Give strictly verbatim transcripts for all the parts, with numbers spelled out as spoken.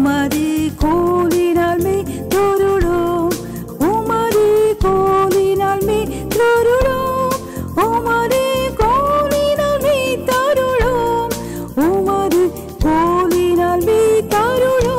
உமது கோலினால் மே தொருளோம் உமது கோலினால் மே தொருளோம் உமது கோலினால் மே தருளோம் உமது கோலினால் மே தருளோம்.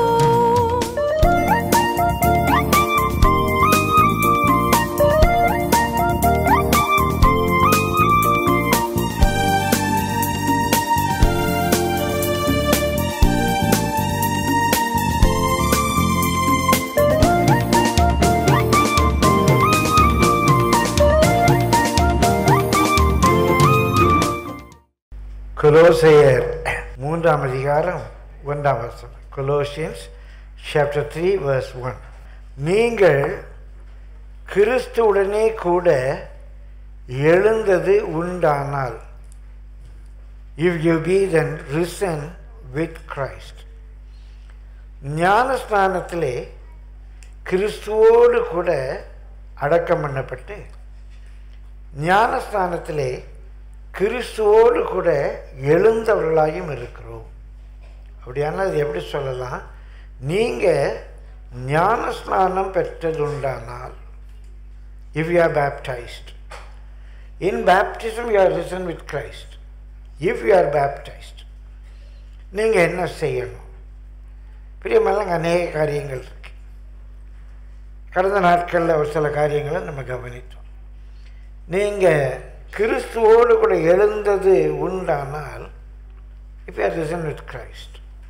கொலோசையர் மூன்றாம் அதிகாரம் ஒன்றாம் வசனம். Colossians chapter three verse one. நீங்கள் கிறிஸ்துவுடனே கூட எழுந்தது உண்டானால், if you be then risen with Christ. ஞானஸ்நானத்திலே கிறிஸ்துவோடு கூட அடக்கம் பண்ணப்பட்டு ஞானஸ்நானத்திலே கிறிஸ்துவோடு கூட எழுந்தவர்களாயும் இருக்கிறோம். அப்படியானால் அது எப்படி சொல்லலாம்? நீங்கள் ஞானஸ்நானம் பெற்றதுண்டானால், if you are baptized, in baptism you are risen with Christ. if you are baptized, நீங்கள் என்ன செய்யணும்? பிரியமெல்லாம் அநேக காரியங்கள் இருக்கு. கடந்த நாட்களில் ஒரு சில காரியங்களை நம்ம கவனித்தோம். நீங்கள் கிறிஸ்துவோடு கூட எழுந்தது உண்டானால், if you are risen with Christ,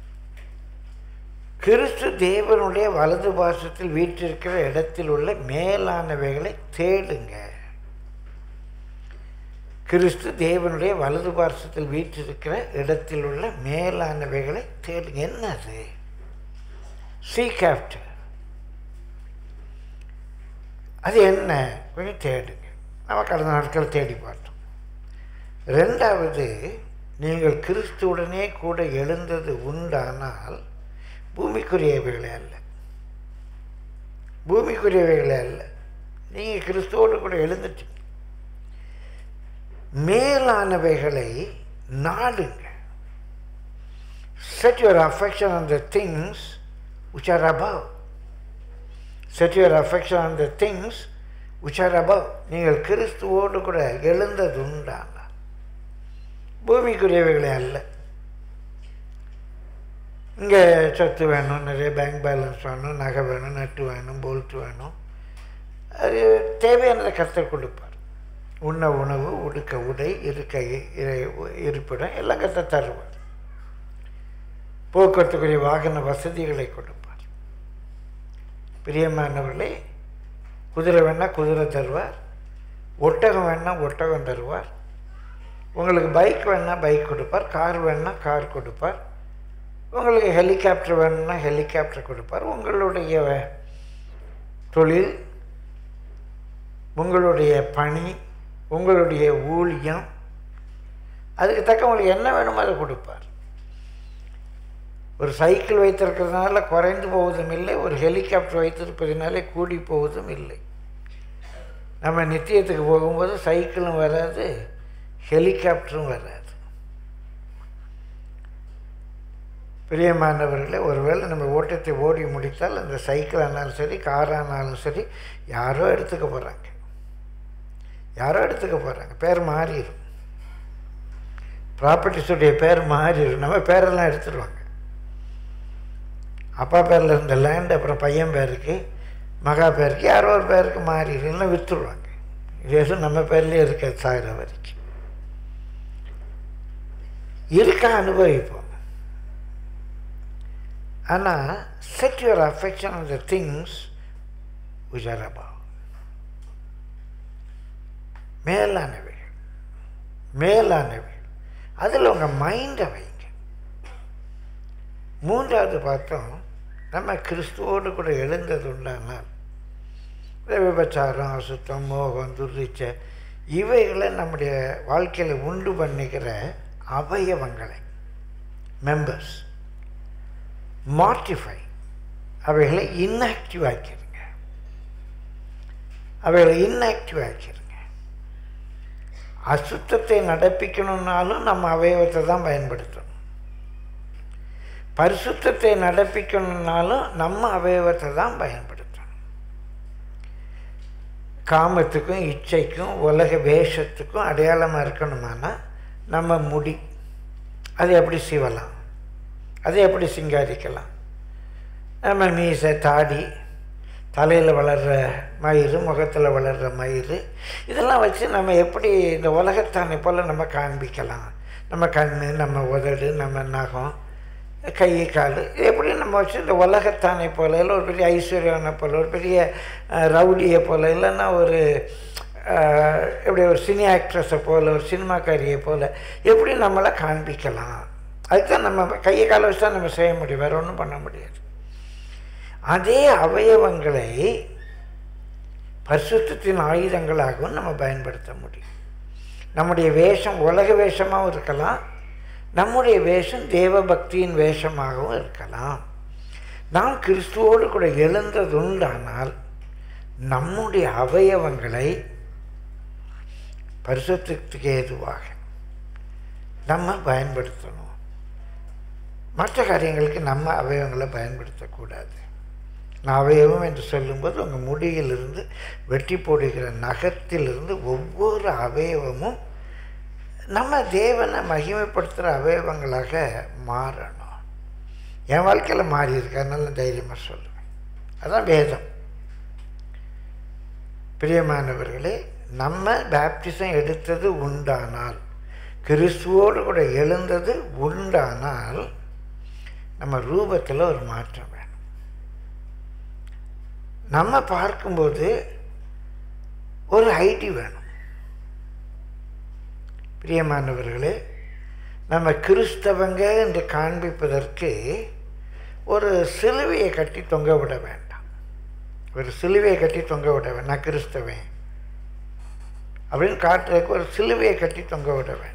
கிறிஸ்து தேவனுடைய வலது பாசத்தில் வீற்றிருக்கிற இடத்தில் உள்ள மேலானவைகளை தேடுங்க. கிறிஸ்து தேவனுடைய வலது பாசத்தில் வீற்றிருக்கிற இடத்தில் உள்ள மேலானவைகளை தேடுங்க. என்னது? seek after. அது என்ன? கொஞ்சம் தேடுங்க. நம்ம கடந்த நாட்கள் தேடி பார்த்தோம். ரெண்டாவது, நீங்கள் கிறிஸ்துவுடனே கூட எழுந்தது உண்டானால், பூமிக்குரியவைகளே அல்ல, பூமிக்குரியவைகளே அல்ல, நீங்கள் கிறிஸ்துவோடு கூட எழுந்துட்டீங்க. மேலானவைகளை நாடுங்க. set your affection on the things which are above. set your affection on the things which are above. நீங்கள் கிறிஸ்துவோடு கூட எழுந்தது உண்டான பூமிக்குரியவைகளே அல்ல. இங்கே சொத்து வேணும், நிறைய பேங்க் பேலன்ஸ் வேணும், நகை வேணும், நட்டு வேணும், போல்ட்டு வேணும். அது தேவையானதை கர்த்தர் கொடுப்பார். உண்ண உணவு, உடுக்க உடை, இருக்க இருப்பிடம் எல்லாம் கர்த்தர் தருவார். போக்குவரத்துக்குரிய வாகன வசதிகளை கொடுப்பார். பிரியமானவர்களே, குதிரை வேணால் குதிரை தருவார், ஒட்டகம் வேணால் ஒட்டகம் தருவார், உங்களுக்கு பைக் வேணால் பைக் கொடுப்பார், கார் வேணால் கார் கொடுப்பார், உங்களுக்கு ஹெலிகாப்டர் வேணும்னா ஹெலிகாப்டர் கொடுப்பார். உங்களுடைய தொழில், உங்களுடைய பணி, உங்களுடைய ஊழியம், அதுக்கு தக்க உங்களுக்கு என்ன வேணுமோ அதை கொடுப்பார். ஒரு சைக்கிள் வைத்திருக்கிறதுனால குறைந்து போவதும் இல்லை, ஒரு ஹெலிகாப்டர் வைத்திருப்பதுனாலே கூடி போவதும் இல்லை. நம்ம நித்தியத்துக்கு போகும்போது சைக்கிளும் வராது, ஹெலிகாப்டரும் வராது. பிரியமானவர்களே, ஒருவேளை நம்ம ஓட்டத்தை ஓடி முடித்தால் அந்த சைக்கிள் ஆனாலும் சரி, கார் ஆனாலும் சரி, யாரோ எடுத்துக்க போகிறாங்க, யாரோ எடுத்துக்க போகிறாங்க. பேர் மாறிடும், ப்ராப்பர்ட்டிஸுடைய பேர் மாறிடும். நம்ம பேரெல்லாம் எடுத்துடுவாங்க. அப்பா பேரில் இருந்த லேண்ட் அப்புறம் பையன் பேருக்கு, மகா பேருக்கு, யாரோ ஒரு பேருக்கு மாறிடும், இல்லை விற்றுடுவாங்க. இது எதுவும் நம்ம பேர்லேயே இருக்க சாகிற வரைக்கும் இருக்க அனுபவிப்போம். ஆனால் set your affection on the things which are above. மேலானவைகள், மேலானவைகள், அதில் உங்கள் மைண்டை வைங்க. மூன்றாவது பார்த்தோம், நம்ம கிறிஸ்துவோடு கூட எழுந்தது உண்டானால் விபச்சாரம், அசுத்தம், மோகம், துர்ரிச்சை இவைகளை நம்முடைய வாழ்க்கையில் உண்டு பண்ணிக்கிற அவயவங்களை, மெம்பர்ஸ், மார்டிஃபை, அவைகளை இன்ஆக்டிவ் ஆக்கிடுங்க. அவைகளை இன்ஆக்டிவ் ஆக்கிடுங்க. அசுத்தத்தை நடப்பிக்கணுன்னாலும் நம்ம அவயவத்தை தான் பயன்படுத்தணும். பரிசுத்தத்தை நடப்பிக்கணுன்னாலும் நம்ம அவயவத்தை தான் பயன்படுத்தணும். காமத்துக்கும் இச்சைக்கும் உலக வேஷத்துக்கும் அடையாளமாக இருக்கணுமானா நம்ம முடி, அதை எப்படி சீவலாம், அதை எப்படி சிங்காரிக்கலாம், நம்ம மீசை, தாடி, தலையில் வளர்கிற மயிறு, முகத்தில் வளர்கிற மயிறு, இதெல்லாம் வச்சு நம்ம எப்படி இந்த உலகத்தானை போல் நம்ம காண்பிக்கலாம். நம்ம கண், நம்ம உதடு, நம்ம நகம், கை, கால், எப்படி நம்ம வச்சு இந்த உலகத்தானை போல், இல்லை ஒரு பெரிய ஐஸ்வர்யனை போல், ஒரு பெரிய ரவுடியை போல், இல்லைன்னா ஒரு எப்படி ஒரு சினி ஆக்ட்ரஸை போல், ஒரு சினிமாக்காரியை போல் எப்படி நம்மளை காண்பிக்கலாம். அதுதான் நம்ம கையை காலை வச்சு தான் நம்ம செய்ய முடியும், வேறு ஒன்றும் பண்ண முடியாது. அதே அவயவங்களை பரிசுத்தத்தின் ஆயுதங்களாகவும் நம்ம பயன்படுத்த முடியும். நம்முடைய வேஷம் உலக வேஷமாகவும் இருக்கலாம், நம்முடைய வேஷம் தேவபக்தியின் வேஷமாகவும் இருக்கலாம். நாம் கிறிஸ்துவோடு கூட எழுந்ததுண்டானால் நம்முடைய அவயவங்களை பரிசுத்தத்துக்கு ஏதுவாக நம்ம பயன்படுத்தணும். மற்ற காரியங்களுக்கு நம்ம அவயவங்களை பயன்படுத்தக்கூடாது. நான் அவயவம் என்று சொல்லும்போது உங்கள் முடியிலிருந்து வெட்டி போடுகிற நகத்திலிருந்து ஒவ்வொரு அவயவமும் நம்ம தேவனை மகிமைப்படுத்துகிற அவயவங்களாக மாறணும். என் வாழ்க்கையில் மாறி இருக்கு, அதனால தைரியமாக சொல்லுவேன். அதுதான் வேதம். பிரியமானவர்களே, நம்ம பேப்டிசம் எடுத்தது உண்டானால், கிறிஸ்துவோடு கூட எழுந்தது உண்டானால், நம்ம ரூபத்தில் ஒரு மாற்றம் வேணும். நம்ம பார்க்கும்போது ஒரு ஐடி வேணும். பிரியமானவர்களே, நம்ம கிறிஸ்தவங்க என்று காண்பிப்பதற்கு ஒரு சிலுவையை கட்டி தொங்க விட வேண்டாம். ஒரு சிலுவையை கட்டி தொங்க விட வேண்டாம். நான் கிறிஸ்தவன் அப்படின்னு காட்டுறதுக்கு ஒரு சிலுவையை கட்டி தொங்க விட வேண்டாம்.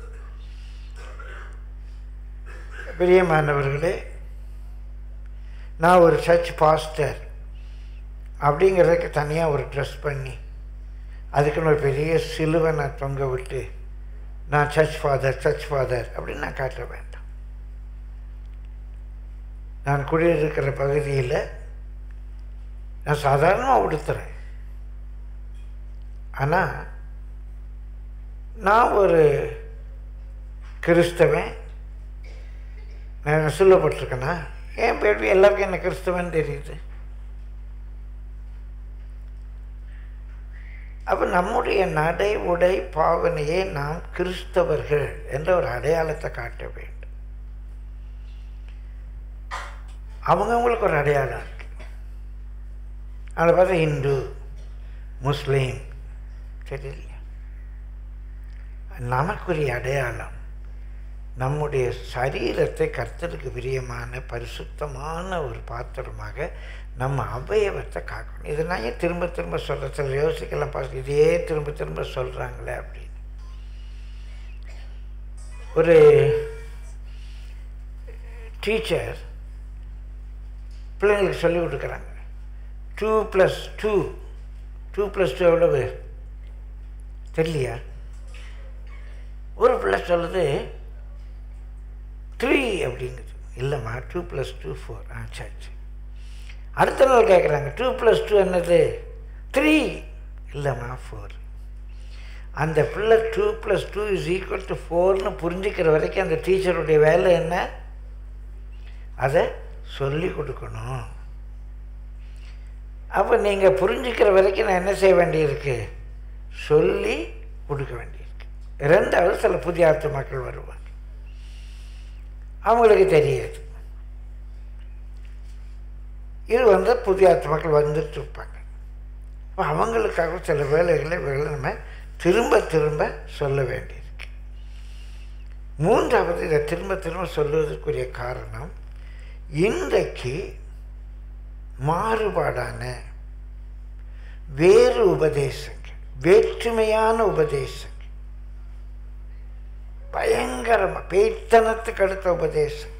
பிரியமானவர்களே, நான் ஒரு சர்ச் பாஸ்டர் அப்படிங்கிறதுக்கு தனியாக ஒரு ட்ரெஸ் பண்ணி அதுக்குன்னு ஒரு பெரிய சிலுவை நான் தொங்க விட்டு நான் சர்ச் ஃபாதர் சர்ச் ஃபாதர் அப்படின்னு நான் காட்ட வேண்டாம். நான் குடியிருக்கிற பகுதியில் நான் சாதாரணமாக உடுத்துறேன். ஆனால் நான் ஒரு கிறிஸ்தவன், நான் சொல்லப்பட்டிருக்கேன்னா என் பேர் எல்லாருக்கும் என்ன கிறிஸ்தவன் தெரியுது. அப்போ நம்முடைய நடை, உடை, பாவனையை நாம் கிறிஸ்தவர்கள் என்ற ஒரு அடையாளத்தை காட்ட வேண்டும். அவங்கவுங்களுக்கு ஒரு அடையாளம் இருக்கு. அதை பார்த்தா இந்து, முஸ்லீம் தெரியல. நமக்குரிய அடையாளம் நம்முடைய சரீரத்தை கர்த்தருக்கு பிரியமான பரிசுத்தமான ஒரு பாத்திரமாக நம்ம அவயவத்தை காக்கணும். இதை நான் ஏன் திரும்ப திரும்ப சொல்கிறேன், சில யோசிக்கலாம், பார்த்து இதே திரும்ப திரும்ப சொல்கிறாங்களே அப்படின்னு. ஒரு டீச்சர் பிள்ளைங்களுக்கு சொல்லி கொடுக்குறாங்க, two plus two two plus two எவ்வளவு தெரியலையா? ஒரு பிள்ளை சொல்லுது த்ரீ அப்படிங்குது. இல்லைம்மா, டூ ப்ளஸ் டூ ஃபோர். ஆ சரி சரி. அடுத்த நாள் கேட்குறாங்க, டூ ப்ளஸ் டூ என்னது? த்ரீ. இல்லைம்மா, ஃபோர். அந்த பிள்ளை two plus two is equal to ஃபோர்னு புரிஞ்சுக்கிற வரைக்கும் அந்த டீச்சருடைய வேலை என்ன? அதை சொல்லி கொடுக்கணும். அப்போ நீங்கள் புரிஞ்சுக்கிற வரைக்கும் நான் என்ன செய்ய வேண்டியிருக்கு? சொல்லி கொடுக்க வேண்டியிருக்கு. ரெண்டாவது, சில புதிய ஆத்து மக்கள் வருவாங்க, அவங்களுக்கு தெரியாது. இது வந்து புதிய ஆத்து மக்கள் வந்துட்டு இருப்பாங்க. இப்போ அவங்களுக்காக சில வேலைகளை வேலை நம்ம திரும்ப திரும்ப சொல்ல வேண்டியிருக்கு. மூன்றாவது, இதை திரும்ப திரும்ப சொல்வதற்குரிய காரணம், இன்றைக்கு மாறுபாடான வேறு உபதேசங்கள், வேற்றுமையான உபதேசங்கள், பயங்கரமாக பேய்த்தனத்துக்கு அடுத்த உபதேசம்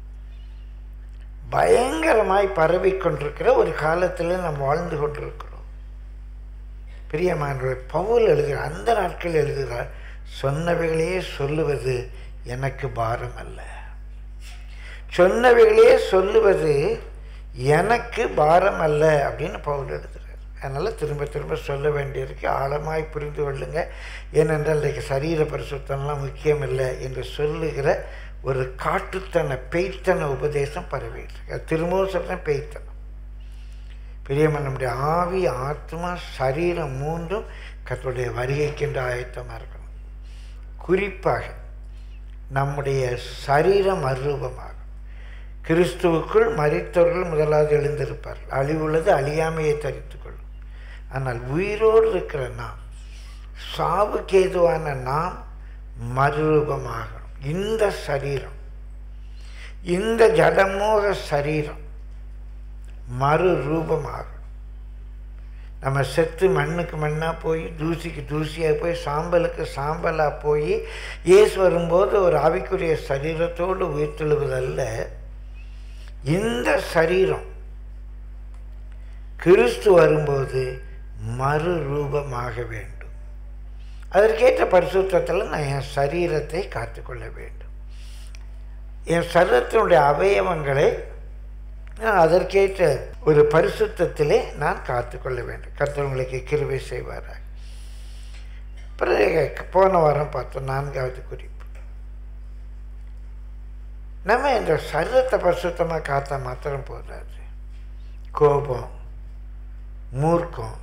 பயங்கரமாய் பரவிக்கொண்டிருக்கிற ஒரு காலத்தில் நாம் வாழ்ந்து கொண்டிருக்கிறோம். பிரியமானவர்களே, பவுல் எழுதுகிறார், அந்த நாட்கள் எழுதுகிறார், சொன்னவைகளையே சொல்லுவது எனக்கு பாரம் அல்ல, சொன்னவைகளே சொல்லுவது எனக்கு பாரம் அல்ல அப்படின்னு பவுல் எழுதுகிறார். அதனால் திரும்ப திரும்ப சொல்ல வேண்டியிருக்கு. ஆழமாய் புரிந்து கொள்ளுங்க. ஏனென்றால் இன்றைக்கு சரீர பரிசுத்தம்லாம் முக்கியம் இல்லை என்று சொல்லுகிற ஒரு காட்டுத்தன பெய்த்தன உபதேசம் பரவிட்டு திரும்பவும் சொல்கிறேன், பெய்த்தனம். பிரியமான நம்முடைய ஆவி, ஆத்மா, சரீரம் மூன்றும் கர்த்தருடைய வருகைக்கென்று ஆயத்தமாக இருக்கணும். குறிப்பாக நம்முடைய சரீரம் மறுரூபமாகும். கிறிஸ்துவுக்குள் மரித்தவர்கள் முதலாவது எழுந்திருப்பார்கள். அழிவுள்ளது அழியாமையை தரித்து கொள்ளும். ஆனால் உயிரோடு இருக்கிற நாம், சாவுக்கு ஏதுவான நாம் மறுரூபமாகணும். இந்த சரீரம், இந்த ஜடமோக சரீரம் மறுரூபமாகணும். நம்ம செத்து மண்ணுக்கு மண்ணாக போய், தூசிக்கு தூசியாக போய், சாம்பலுக்கு சாம்பலாக போய், இயேசு வரும்போது ஒரு ஆவிக்குரிய சரீரத்தோடு உயிர்த்தெழுவதல்ல. இந்த சரீரம் கிறிஸ்து வரும்போது மறுரூபமாக வேண்டும். அதற்கேற்ற பரிசுத்தத்தில் நான் என் சரீரத்தை காத்துக்கொள்ள வேண்டும். என் சரீரத்தினுடைய அவயவங்களை நான் அதற்கேற்ற ஒரு பரிசுத்தத்திலே நான் காத்துக்கொள்ள வேண்டும். கர்த்தர் உங்களுக்கு கிருபை செய்வாராக. பிறகு போன வாரம் பார்த்தோம் நான்காவது குறிப்பு. நம்ம இந்த சரீரத்தை பரிசுத்தமாக காத்தா மாத்திரம் போதாது. கோபம், மூர்க்கம்,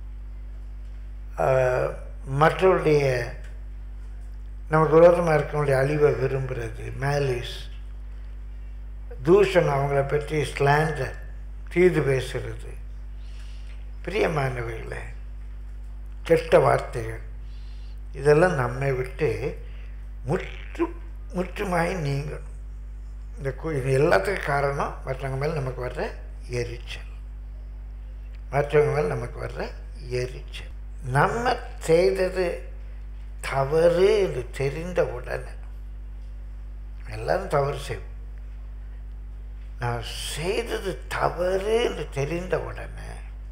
மற்றவருடைய நமக்கு விரோதமாக இருக்கவங்களுடைய அழிவை விரும்புகிறது, மேலிஸ், தூஷணம், அவங்கள பற்றி ஸ்லாண்டர், தீது பேசுகிறது, பிரியமானவைகளை, கெட்ட வார்த்தைகள், இதெல்லாம் நம்மை விட்டு முற்று முற்றுமாய் நீங்கணும். இந்த இது எல்லாத்துக்கும் காரணம் மற்றவங்க மேலே நமக்கு வர்ற எரிச்சல். மற்றவங்க மேலே நமக்கு வர்ற எரிச்சல். நம்ம செய்தது தவறு என்று தெரிந்த உடனே, எல்லாரும் தவறு செய்வோம், நான் செய்தது தவறு என்று தெரிந்த உடனே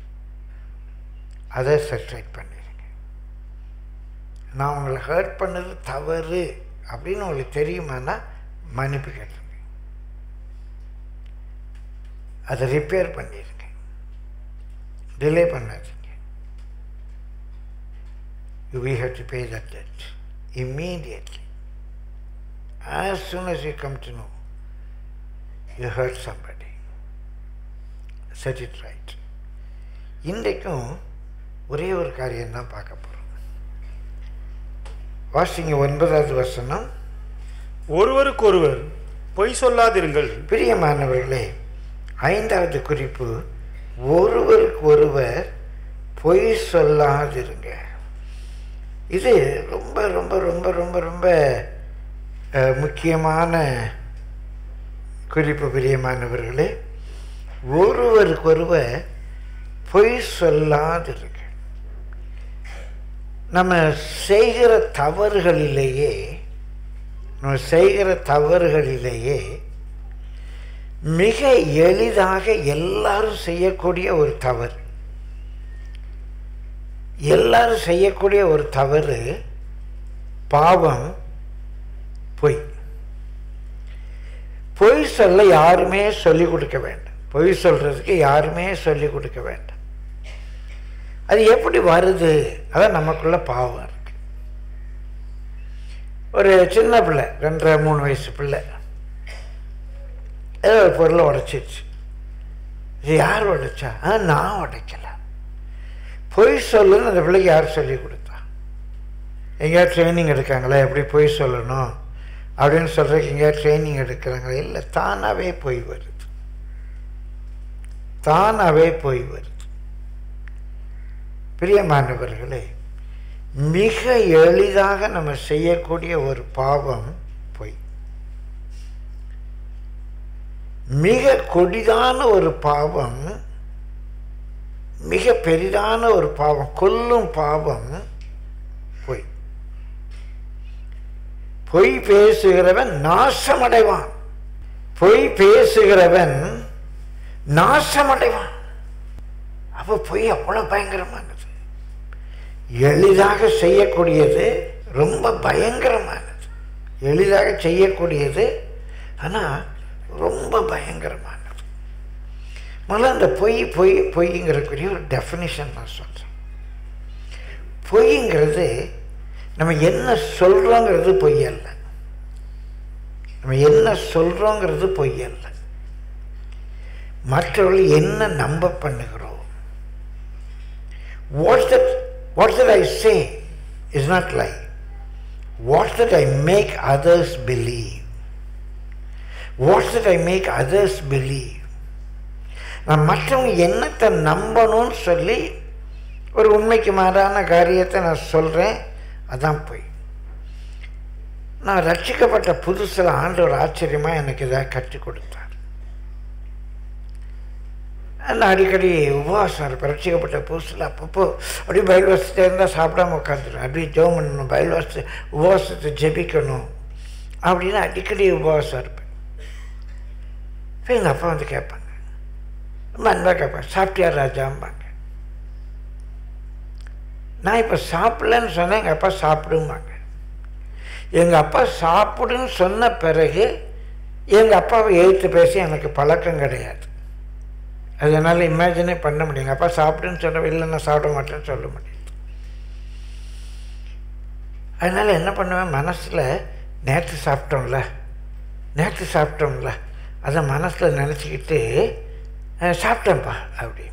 அதை சப்ஸ்டிரைட் பண்ணிடுங்க. நான் உங்களை ஹர்ட் பண்ணது தவறு அப்படின்னு உங்களுக்கு தெரியுமானா மன்னிப்பு கேட்டுருங்க. அதை ரிப்பேர் பண்ணிடுங்க. டிலே பண்ணாதீங்க. We have to pay that debt immediately. As soon as you come to know you hurt somebody, set it right. இன்றைக்கும் ஒரே ஒரு காரியம்தான் பார்க்க போகிறோம். வாசிங்க ஒன்பதாவது வசனம். ஒருவருக்கொருவர் பொய் சொல்லாதிருங்கள். பிரியமானவர்களே, ஐந்தாவது குறிப்பு, ஒருவருக்கு ஒருவர் பொய் சொல்லாதிருங்க. இது ரொம்ப ரொம்ப ரொம்ப ரொம்ப ரொம்ப முக்கியமான குறிப்பு. பிரியமானவர்களே, ஒருவருக்கொருவர் பொய் சொல்லாதிருங்க. நம்ம செய்கிற தவறுகளிலேயே நம்ம செய்கிற தவறுகளிலேயே மிக எளிதாக எல்லாரும் செய்யக்கூடிய ஒரு தவறு எல்லாரும் செய்யக்கூடிய ஒரு தவறு பாவம், பொய். பொய் சொல்ல யாருமே சொல்லிக் கொடுக்க வேண்டாம். பொய் சொல்கிறதுக்கு யாருமே சொல்லிக் கொடுக்க வேண்டாம். அது எப்படி வருது? அதான் நமக்குள்ள பாவம் இருக்கு. ஒரு சின்ன பிள்ளை, ரெண்டரை மூணு வயசு பிள்ளை, ஏதோ ஒரு பொருளை உடைச்சிருச்சு. இது யார் உடைச்சா? ஆ, நான் உடைக்கல. பொய் சொல்லுன்னு அந்த பிள்ளைக்கு யார் சொல்லி கொடுத்தா? எங்கேயாவது ட்ரைனிங் எடுக்காங்களா எப்படி பொய் சொல்லணும் அப்படின்னு சொல்கிறதுக்கு? எங்கேயாவது ட்ரைனிங் எடுக்கிறாங்களா? இல்லை, தானாகவே பொய் வருது. தானாகவே பொய் வருது. பிரியமானவர்களே, மிக எளிதாக நம்ம செய்யக்கூடிய ஒரு பாவம் பொய். மிக கொடிதான ஒரு பாவம், மிக பெரிதான ஒரு பாவம், கொல்லும் பாவம் பொய். பொய் பேசுகிறவன் நாசமடைவான். பொய் பேசுகிறவன் நாசமடைவான். அப்போ பொய் அவ்வளோ பயங்கரமானது. எளிதாக செய்யக்கூடியது ரொம்ப பயங்கரமானது. எளிதாக செய்யக்கூடியது, ஆனால் ரொம்ப பயங்கரமானது. முதல்ல அந்த பொய் பொய் பொய்ங்கிறக்குரிய ஒரு டெஃபினிஷன் நான் சொல்கிறேன். பொய்ங்கிறது நம்ம என்ன சொல்கிறோங்கிறது பொய் அல்ல. நம்ம என்ன சொல்கிறோங்கிறது பொய் அல்ல. மற்றவர்கள் என்ன நம்ப பண்ணுகிறோம். What that what that I say is not lie. What that I make others believe. What that I make others believe. நான் மற்றவங்க என்னத்தை நம்பணும்னு சொல்லி ஒரு உண்மைக்கு மாறான காரியத்தை நான் சொல்கிறேன், அதான் போய். நான் ரட்சிக்கப்பட்ட புதுசில் ஆண்டவர் ஆச்சரியமாக எனக்கு இதாக கற்றுக் கொடுத்தார். நான் அடிக்கடி உபவாசம் இருப்பேன். ரட்சிக்கப்பட்ட புதுசில் அப்பப்போ அப்படியே பயில் வாசிட்டே இருந்தால் சாப்பிடாம உட்காந்துருவேன். அப்படியே ஜெபம் பண்ணணும், பயில் வாசி உபவாசத்தை ஜெபிக்கணும் அப்படின்னு அடிக்கடி உபவாசம் இருப்பேன். இப்போ எங்கள் அப்பா வந்து கேட்பாங்க, ரொம்ப அன்பாக கேட்பேன், சாப்பிட்டியா ராஜாம்பாங்க. நான் இப்போ சாப்பிடலன்னு சொன்னேன், எங்கள் அப்பா சாப்பிடும்பாங்க. எங்கள் அப்பா சாப்பிடுன்னு சொன்ன பிறகு எங்கள் அப்பாவை எழுத்து பேசி எனக்கு பழக்கம் கிடையாது. அதனால் இமேஜினே பண்ண முடியும். எங்கள் அப்பா சாப்பிடுன்னு சொன்ன இல்லை, நான் சாப்பிட மாட்டேன்னு சொல்ல முடியாது. அதனால் என்ன பண்ணுவேன், மனசில் நேற்று சாப்பிட்டோம்ல நேற்று சாப்பிட்டோம்ல அதை மனசில் நினச்சிக்கிட்டு சாப்பிட்டேன்ப்பா அப்படின்னு.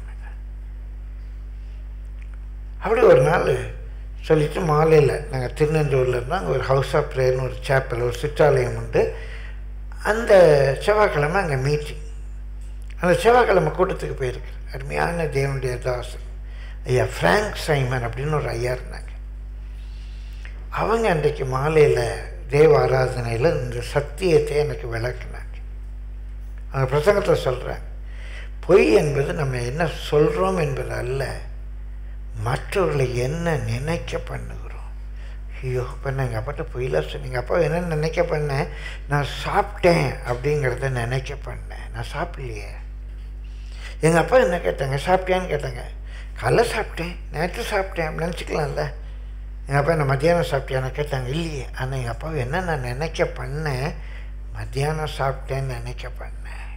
அப்படி ஒரு நாள் சொல்லிவிட்டு மாலையில் நாங்கள் திருநெல்வேலியில் இருந்தால் அங்கே ஒரு ஹவுஸ் ஆஃப் ப்ரேயர்னு ஒரு சேப்பல், ஒரு சிற்றாலயம் உண்டு. அந்த செவ்வாய்க்கிழமை அங்கே மீட்டிங். அந்த செவ்வாய்க்கிழமை கூட்டத்துக்கு போயிருக்கேன். அருமையான தேவனுடைய தாசன் ஐயா ஃப்ராங்க் சைமன் அப்படின்னு ஒரு ஐயா இருந்தாங்க. அவங்க அன்றைக்கு மாலையில் தேவ ஆராதனையில் இந்த சத்தியத்தை எனக்கு விளக்குனாங்க. அவங்க பிரசங்கத்தை சொல்கிறாங்க, பொய் என்பது நம்ம என்ன சொல்கிறோம் என்பது அல்ல, மற்றவர்களை என்ன நினைக்க பண்ணுகிறோம். ஐயோ இப்போ நான் எங்கள் அப்பாட்ட பொய்லாம் சொன்னீங்க, அப்பா என்ன நினைக்க பண்ணேன், நான் சாப்பிட்டேன் அப்படிங்கிறத நினைக்க பண்ணேன். நான் சாப்பிட்லையே. எங்கள் அப்பா என்ன கேட்டாங்க, சாப்பிட்டியான்னு கேட்டாங்க. காலைல சாப்பிட்டேன், நேற்று சாப்பிட்டேன் அப்படி நினச்சிக்கலாம்ல. எங்கள் அப்பா என்ன மத்தியானம் சாப்பிட்டியான்னு கேட்டாங்க. இல்லையே, ஆனால் எங்கள் அப்பாவை என்ன நான் நினைக்க பண்ணேன், மத்தியானம் சாப்பிட்டேன்னு நினைக்க பண்ணேன்.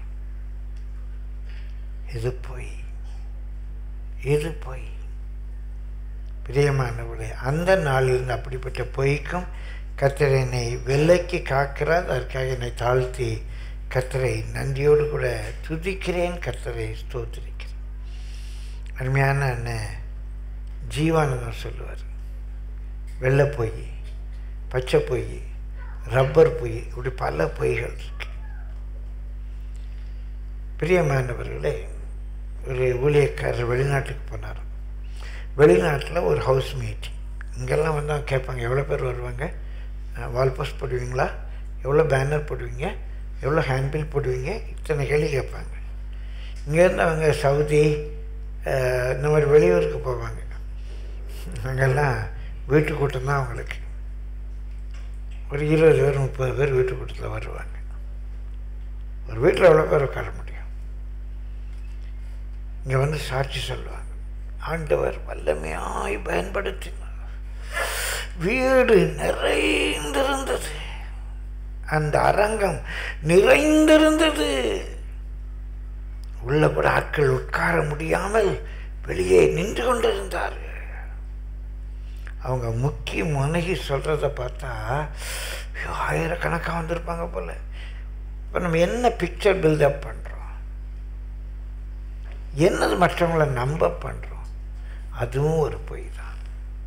இது பொய், இது பொய். பிரியமானவர்களே, அந்த நாளிலிருந்து அப்படிப்பட்ட பொய்க்கும் கர்த்தர் என்னை வெள்ளைக்கு காக்கிறார். அதற்காக என்னை தாழ்த்தி கர்த்தரை நன்றியோடு கூட துதிக்கிறேன், கர்த்தரை ஸ்தோத்திரிக்கிறேன். அருமையான அண்ணன் ஜீவானந்தம் சொல்லுவார், வெள்ளை பொய், பச்சை பொய், ரப்பர் பொய், இப்படி பல பொய்கள் இருக்கு. பிரியமானவர்களே, ஒரு ஊழியக்காரர் வெளிநாட்டுக்கு போனார். வெளிநாட்டில் ஒரு ஹவுஸ் மீட்டிங். இங்கெல்லாம் வந்து அவங்க கேட்பாங்க, எவ்வளோ பேர் வருவாங்க, வால் போஸ்ட் போடுவீங்களா, எவ்வளோ பேனர் போடுவீங்க, எவ்வளோ ஹேண்ட்பில் போடுவீங்க, இத்தனை கேள்வி கேட்பாங்க. இங்கேருந்து அவங்க சவுதி இந்த மாதிரி வெளியூருக்கு போவாங்க. அங்கெல்லாம் வீட்டு கூட்டம் தான் அவங்களுக்கு. ஒரு இருபது பேர் முப்பது பேர் வீட்டு கூட்டத்தில் வருவாங்க. ஒரு வீட்டில் எவ்வளோ பேர் உட்கார முடியும். இங்கே வந்து சாட்சி சொல்லுவாங்க, ஆண்டவர் வல்லமையாய் பயன்படுத்தினார், வீடு நிறைந்திருந்தது, அந்த அரங்கம் நிறைந்திருந்தது, உள்ள கூட ஆட்கள் உட்கார முடியாமல் வெளியே நின்று கொண்டிருந்தார்கள். அவங்க முக்கிய முனகி சொல்கிறத பார்த்தா ஆயிரக்கணக்காக வந்திருப்பாங்க போல். இப்போ நம்ம என்ன பிக்சர் பில்டப் பண்ணுறோம், என்னது மற்றவங்களை நம்ப பண்ணுறோம், அதுவும் ஒரு பொய் தான்.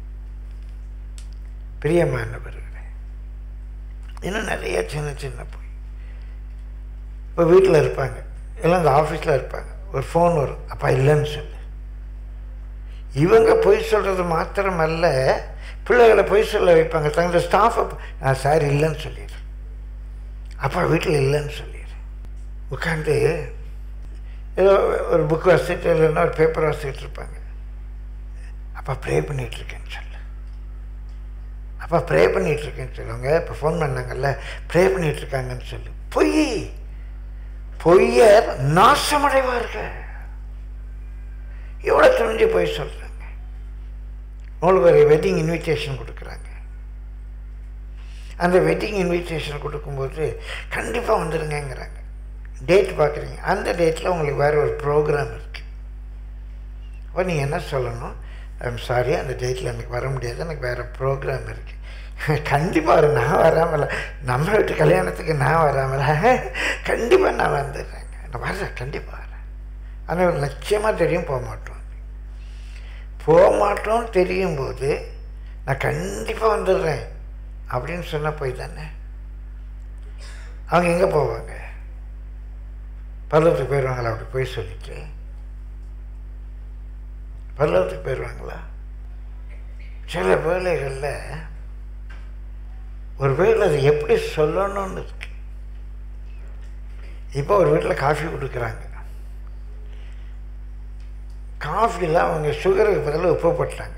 பிரியமானவர்களே, இன்னும் நிறைய சின்ன சின்ன பொய். இப்போ வீட்டில் இருப்பாங்க, எல்லாம் இந்த ஆஃபீஸில் இருப்பாங்க, ஒரு ஃபோன் வரும், அப்பா இல்லைன்னு சொல்லு. இவங்க பொய் சொல்கிறது மாத்திரமல்ல, பிள்ளைகளை பொய் சொல்ல வைப்பாங்க. தங்களோட ஸ்டாஃபை நான் சார் இல்லைன்னு சொல்லிடுறேன், அப்பா வீட்டில் இல்லைன்னு சொல்லிடுறேன். உட்காந்து ஏதோ ஒரு புக் வாசிட்டு இல்லைன்னா ஒரு பேப்பர் வாசிக்கிட்டு இருப்பாங்க. அப்பா ப்ரே பண்ணிகிட்ருக்கேன்னு சொல்லு, அப்பா ப்ரே பண்ணிகிட்ருக்கேன்னு சொல்லுவாங்க. இப்போ ஃபோன் பண்ணாங்கல்ல, ப்ரே பண்ணிகிட்ருக்காங்கன்னு சொல்லு. பொய். பொய்யர் நாசமடைவார்கள். எவ்வளோ துணிஞ்சு போய் சொல்கிறாங்க. உங்களுக்கு ஒரு வெட்டிங் இன்விடேஷன் கொடுக்குறாங்க. அந்த வெட்டிங் இன்விடேஷன் கொடுக்கும்போது கண்டிப்பாக வந்துடுங்கிறாங்க. டேட் பார்க்குறீங்க, அந்த டேட்டில் உங்களுக்கு வேறு ஒரு ப்ரோக்ராம் இருக்குது. அப்போ நீங்கள் என்ன சொல்லணும், ஐம் சாரி அந்த டேட்டில் எனக்கு வர முடியாது, எனக்கு வேறு ப்ரோக்ராம் இருக்குது. கண்டிப்பாக வர நான் வராமல், நம்ம வீட்டு கல்யாணத்துக்கு நான் வராமல், கண்டிப்பாக நான் வந்துடுறேங்க, நான் வர்றேன், கண்டிப்பாக வரேன். ஆனால் நிச்சயமாக தெரியும் போக மாட்டோம். போக மாட்டோம்னு தெரியும் போது நான் கண்டிப்பாக வந்துடுறேன் அப்படின்னு சொன்னால் போய் தானே. அவங்க எங்கே போவாங்க? பல்லவத்துக்கு போயிடுவாங்களா? அப்படி போய் சொல்லிட்டு பல்லவத்துக்கு போயிடுவாங்களா? சில வேலைகளில் ஒரு வேலை அதை எப்படி சொல்லணும்னு இருக்கு. இப்போ ஒரு வீட்டில் காஃபி கொடுக்குறாங்க. காஃபியில் அவங்க சுகருக்கு பதிலாக உப்பு போட்டாங்க.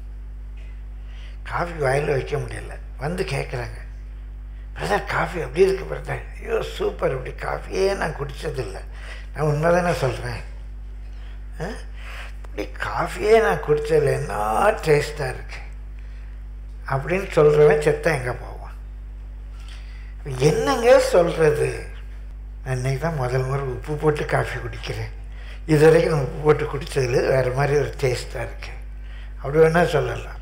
காஃபி வாயில் வைக்க முடியல. வந்து கேட்குறாங்க, பிரதர் காஃபி எப்படி இருக்குது பிரதர்? ஐயோ சூப்பர், இப்படி காஃபியே நான் குடித்ததில்லை. நான் உண்மை தானே சொல்கிறேன், இப்படி காஃபியே நான் குடித்ததில்லை, என்ன டேஸ்ட்டாக இருக்குது அப்படின்னு சொல்கிறவன் செத்தான் எங்கே போவான்? என்னங்க சொல்கிறது? நான் இன்றைக்கி தான் முதல் முறை உப்பு போட்டு காஃபி குடிக்கிறேன். இது வரைக்கும் நான் உப்பு போட்டு குடித்ததில்லை, வேறு மாதிரி ஒரு டேஸ்ட்டாக இருக்குது அப்படி வேணால் சொல்லலாம்.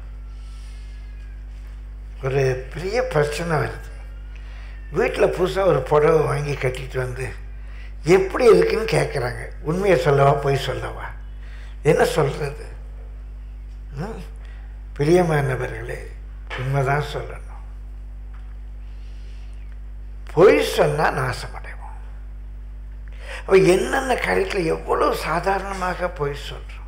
ஒரு பெரிய பிரச்சனை வருது. வீட்டில் புதுசாக ஒரு புடவை வாங்கி கட்டிட்டு வந்து எப்படி இருக்குன்னு கேட்குறாங்க. உண்மையை சொல்லவா பொய் சொல்லவா? என்ன சொல்கிறது? பிரியமானவர்களே, உண்மை தான் சொல்லணும். பொய் சொன்னால் நாசமடைவோம். அப்போ என்னென்ன காரியத்தில் எவ்வளோ சாதாரணமாக பொய் சொல்கிறோம்.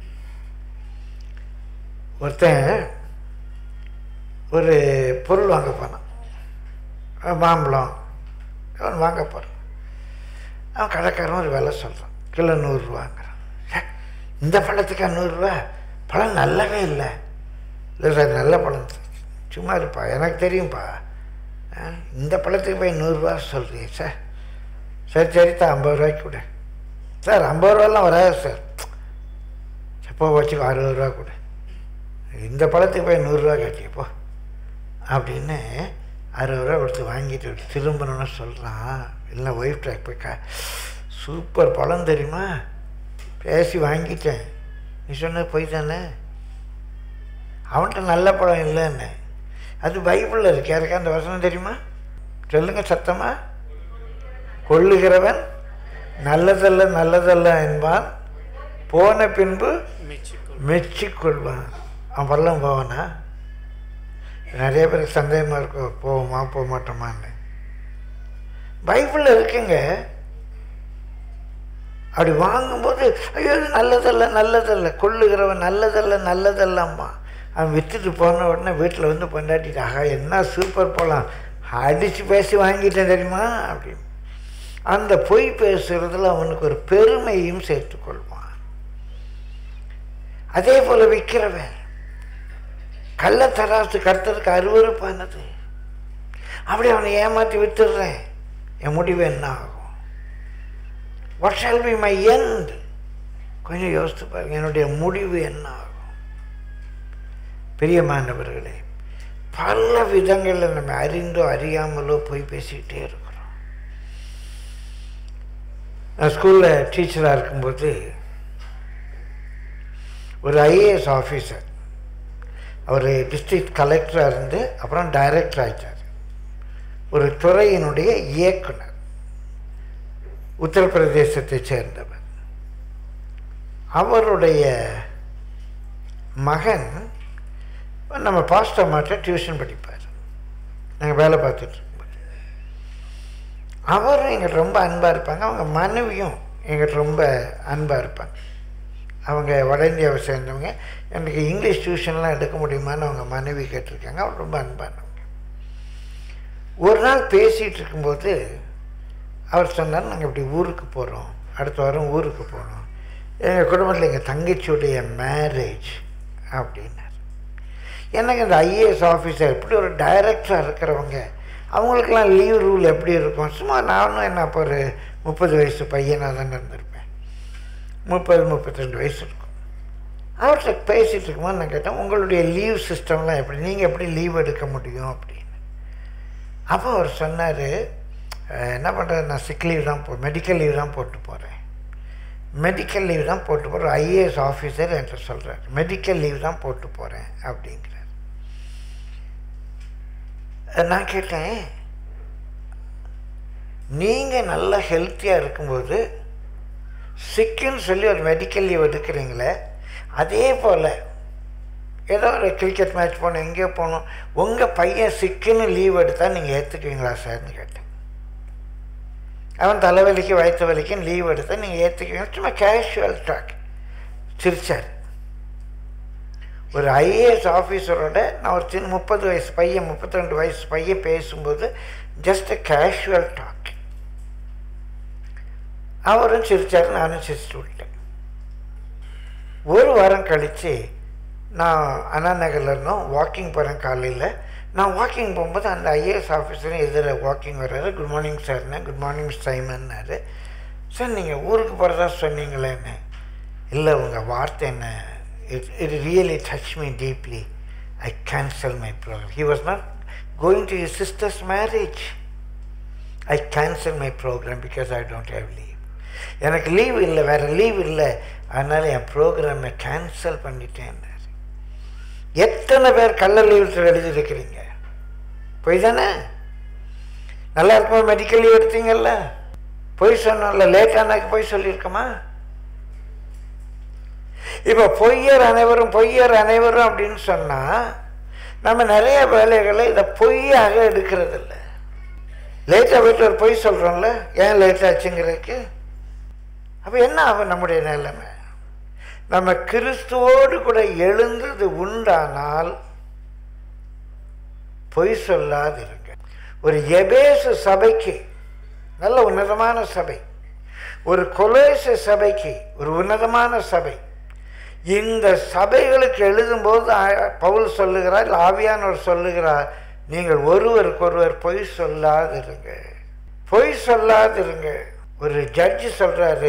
ஒருத்தன் ஒரு பொருள் வாங்க போனான், மாம்பழம் அவன் வாங்க போகிறான். அவன் கடைக்காரன் ஒரு விலை சொல்கிறான், கிலோ நூறுரூவாங்கிறான். இந்த பழத்துக்கா நூறுரூவா? பழம் நல்லாவே இல்லை. இல்லை சார் நல்ல பழம், சும்மா இருப்பா, எனக்கு தெரியும்ப்பா, இந்த பழத்துக்கு போய் நூறுரூவா சொல்கிறீங்க சார். சரி சரி தான் ஐம்பது ரூபாய்க்கு கொடு சார். ஐம்பது ரூபாலாம் வராது சார், எப்போ வச்சுக்கோ அறுபது ரூபா கொடு. இந்த பழத்துக்கு போய் நூறுரூவா கட்டிப்போ அப்படின்னு அறுபது ரூபா கொடுத்து வாங்கிட்டு திரும்பணும்னு சொல்கிறான். இல்லை ஒய்ஃப் ட்ராக் போய் கா சூப்பர் பழம் தெரியுமா, பேசி வாங்கிட்டேன், நீ சொன்னது போய் தானே. அவன்கிட்ட நல்ல பழம் இல்லைன்னு, அது பைபிளில் இருக்கு. யாருக்கா அந்த வசனம் தெரியுமா? சொல்லுங்க சத்தமா. கொள்ளுகிறவன் நல்லதல்ல நல்லதல்ல என்பான், போன பின்பு மெச்சிக்கொள்வான். அவன் பள்ளம் போவானா? நிறைய பேருக்கு சந்தேகமாக இருக்கும், போவோமா போக மாட்டோமான்னு. பைபிளில் இருக்குங்க. அப்படி வாங்கும்போது ஐயோ நல்லதல்ல நல்லதல்ல, கொள்ளுகிறவன் நல்லதல்ல நல்லதல்லம்மா. அவன் விற்றுட்டு போன உடனே வீட்டில் வந்து பொண்டாட்டிட்டு, ஆகா என்ன சூப்பர் போகலாம், அடித்து பேசி வாங்கிட்டேன் தெரியுமா அப்படின்னு. அந்த பொய் பேசுகிறதுல அவனுக்கு ஒரு பெருமையும் சேர்த்துக்கொள்வான். அதே போல் விற்கிறவன் கள்ளத்தராசு கர்த்தருக்கு அருவருப்பானது. அப்படி அவனை ஏமாற்றி விட்டுடுறேன், என் முடிவு என்ன ஆகும்? What shall be my end? கொஞ்சம் யோசித்து பாருங்க, என்னுடைய முடிவு என்ன ஆகும்? பிரியமானவர்களே, பல விதங்களில் நம்ம அறிந்தோ அறியாமலோ போய் பேசிக்கிட்டே இருக்கிறோம். நான் ஸ்கூலில் டீச்சராக இருக்கும்போது ஒரு ஐஏஎஸ் ஆஃபீஸர், அவர் டிஸ்ட்ரிக்ட் கலெக்டராக இருந்து அப்புறம் டைரக்டர் ஆகிட்டார். ஒரு துறையினுடைய இயக்குனர், உத்தரப்பிரதேசத்தை சேர்ந்தவர். அவருடைய மகன் நம்ம பாஸ்டர் மாட்ட டியூஷன் படிப்பார். நாங்கள் வேலை பார்த்துட்டு இருக்கும்போது அவரும் எங்கிட்ட ரொம்ப அன்பாக இருப்பாங்க, அவங்க மனைவியும் எங்கிட்ட ரொம்ப அன்பாக இருப்பாங்க. அவங்க வட இந்தியாவை சேர்ந்தவங்க. எனக்கு இங்கிலீஷ் டியூஷன்லாம் எடுக்க முடியுமான்னு அவங்க மனைவி கேட்டிருக்காங்க. அவர் ரொம்ப அன்பானவங்க. ஒரு நாள் பேசிகிட்டு இருக்கும்போது அவர் சொன்னார், நாங்கள் இப்படி ஊருக்கு போகிறோம், அடுத்த வாரம் ஊருக்கு போகிறோம், எங்கள் குடும்பத்தில் எங்கள் தங்கச்சியுடைய மேரேஜ் அப்படின்னார். எனக்கு இந்த ஐஏஎஸ் ஆஃபீஸர் இப்படி ஒரு டைரக்டராக இருக்கிறவங்க, அவங்களுக்கெல்லாம் லீவ் ரூல் எப்படி இருக்கும்? சும்மா நானும் என்ன அப்போ ஒரு முப்பது வயசு பையனாக தானே இருந்திருப்பேன், முப்பது முப்பத்தி ரெண்டு வயசு இருக்கும். அவர்கிட்ட பேசிகிட்டு இருக்கும்போது நான் கேட்டேன், உங்களுடைய லீவ் சிஸ்டம்லாம் எப்படி, நீங்கள் எப்படி லீவ் எடுக்க முடியும் அப்படின்னு. அப்போ அவர் சொன்னார், என்ன பண்ணுறது, நான் சிக் லீவ் தான் போ மெடிக்கல் லீவ் தான் போட்டு போகிறேன், மெடிக்கல் லீவ் தான் போட்டு போகிறேன். ஐஏஎஸ் ஆஃபீஸர் என்கிட்ட சொல்கிறார், மெடிக்கல் லீவ் தான் போட்டு போகிறேன் அப்படிங்கிறார். நான் கேட்டேன், நீங்கள் நல்லா ஹெல்த்தியாக இருக்கும்போது சிக்குன்னு சொல்லி ஒரு மெடிக்கல் லீவ் எடுக்கிறீங்களே, அதே போல் ஏதோ ஒரு கிரிக்கெட் மேட்ச் போகணும், எங்கேயோ போகணும், உங்கள் பையன் சிக்குன்னு லீவ் எடுத்தால் நீங்கள் ஏற்றுக்குவீங்களா சார்னு கேட்டேன். அவன் தலைவலிக்கு வயிற்று வலிக்குன்னு லீவ் எடுத்தால் நீங்கள் ஏற்றுக்குவீங்க, சும்மா கேஷுவல் டாக். சிரிச்சார். ஒரு ஐஏஎஸ் ஆஃபீஸரோட நான் ஒரு சின்ன முப்பது வயசு பையன் முப்பத்தி ரெண்டு வயசு பையன் பேசும்போது ஜஸ்ட் அ கேஷுவல் டாக். அவரும் சிரித்தார், நானும் சிரிச்சுட்டு விட்டேன். ஒரு வாரம் கழித்து நான் அண்ணா நகரில் இருந்தோம், வாக்கிங் போகிறேன். காலையில் நான் வாக்கிங் போகும்போது அந்த ஐஏஎஸ் ஆஃபீஸரும் எதிர வாக்கிங் வர்றாரு. குட் மார்னிங் சார்ண்ணே. குட் மார்னிங் சைமன்னாரு. சார் நீங்கள் ஊருக்கு போகிறதா சொன்னீங்களேன்னு. இல்லை, உங்கள் வார்த்தை என்ன, it it really touch me deeply. I cancel my programme. He was not going to his sister's marriage. I cancel my programme because I don't have leave. எனக்கு லீவ் இல்லை, வேறு லீவ் இல்லை, அதனால் என் ப்ரோக்ராமை கேன்சல் பண்ணிட்டேன். எத்தனை பேர் கள்ள லீவ் எழுதியிருக்கிறீங்க? போய் தானே. நல்லா இருக்கும்போது மெடிக்கல் லீவ் எடுத்தீங்கல்ல, பொய் சொன்னோம்ல, லேட்டானாக்கு போய் சொல்லியிருக்கோமா? இப்போ பொய்யர் அனைவரும் பொய்யர் அனைவரும் அப்படின்னு சொன்னால் நம்ம நிறைய வேலைகளை இதை பொய்யாக எடுக்கிறது இல்லை. லேட்டாக போய்ட்டு ஒரு பொய் சொல்கிறோம்ல, ஏன் லேட்டாச்சுங்கிறதுக்கு. அப்போ என்ன ஆகும் நம்முடைய நிலைமை? நம்ம கிறிஸ்துவோடு கூட எழுந்தது உண்டானால் பொய் சொல்லாதிருங்க. ஒரு எபேசு சபைக்கு நல்ல உன்னதமான சபை, ஒரு கொலோசை சபைக்கு ஒரு உன்னதமான சபை, இந்த சபைகளுக்கு எழுதும்போது பவுல் சொல்லுகிறார், ஆவியானவர் சொல்லுகிறார், நீங்கள் ஒருவருக்கொருவர் பொய் சொல்லாதிருங்க, பொய் சொல்லாதிருங்க. ஒரு ஜட்ஜி சொல்கிறாரு,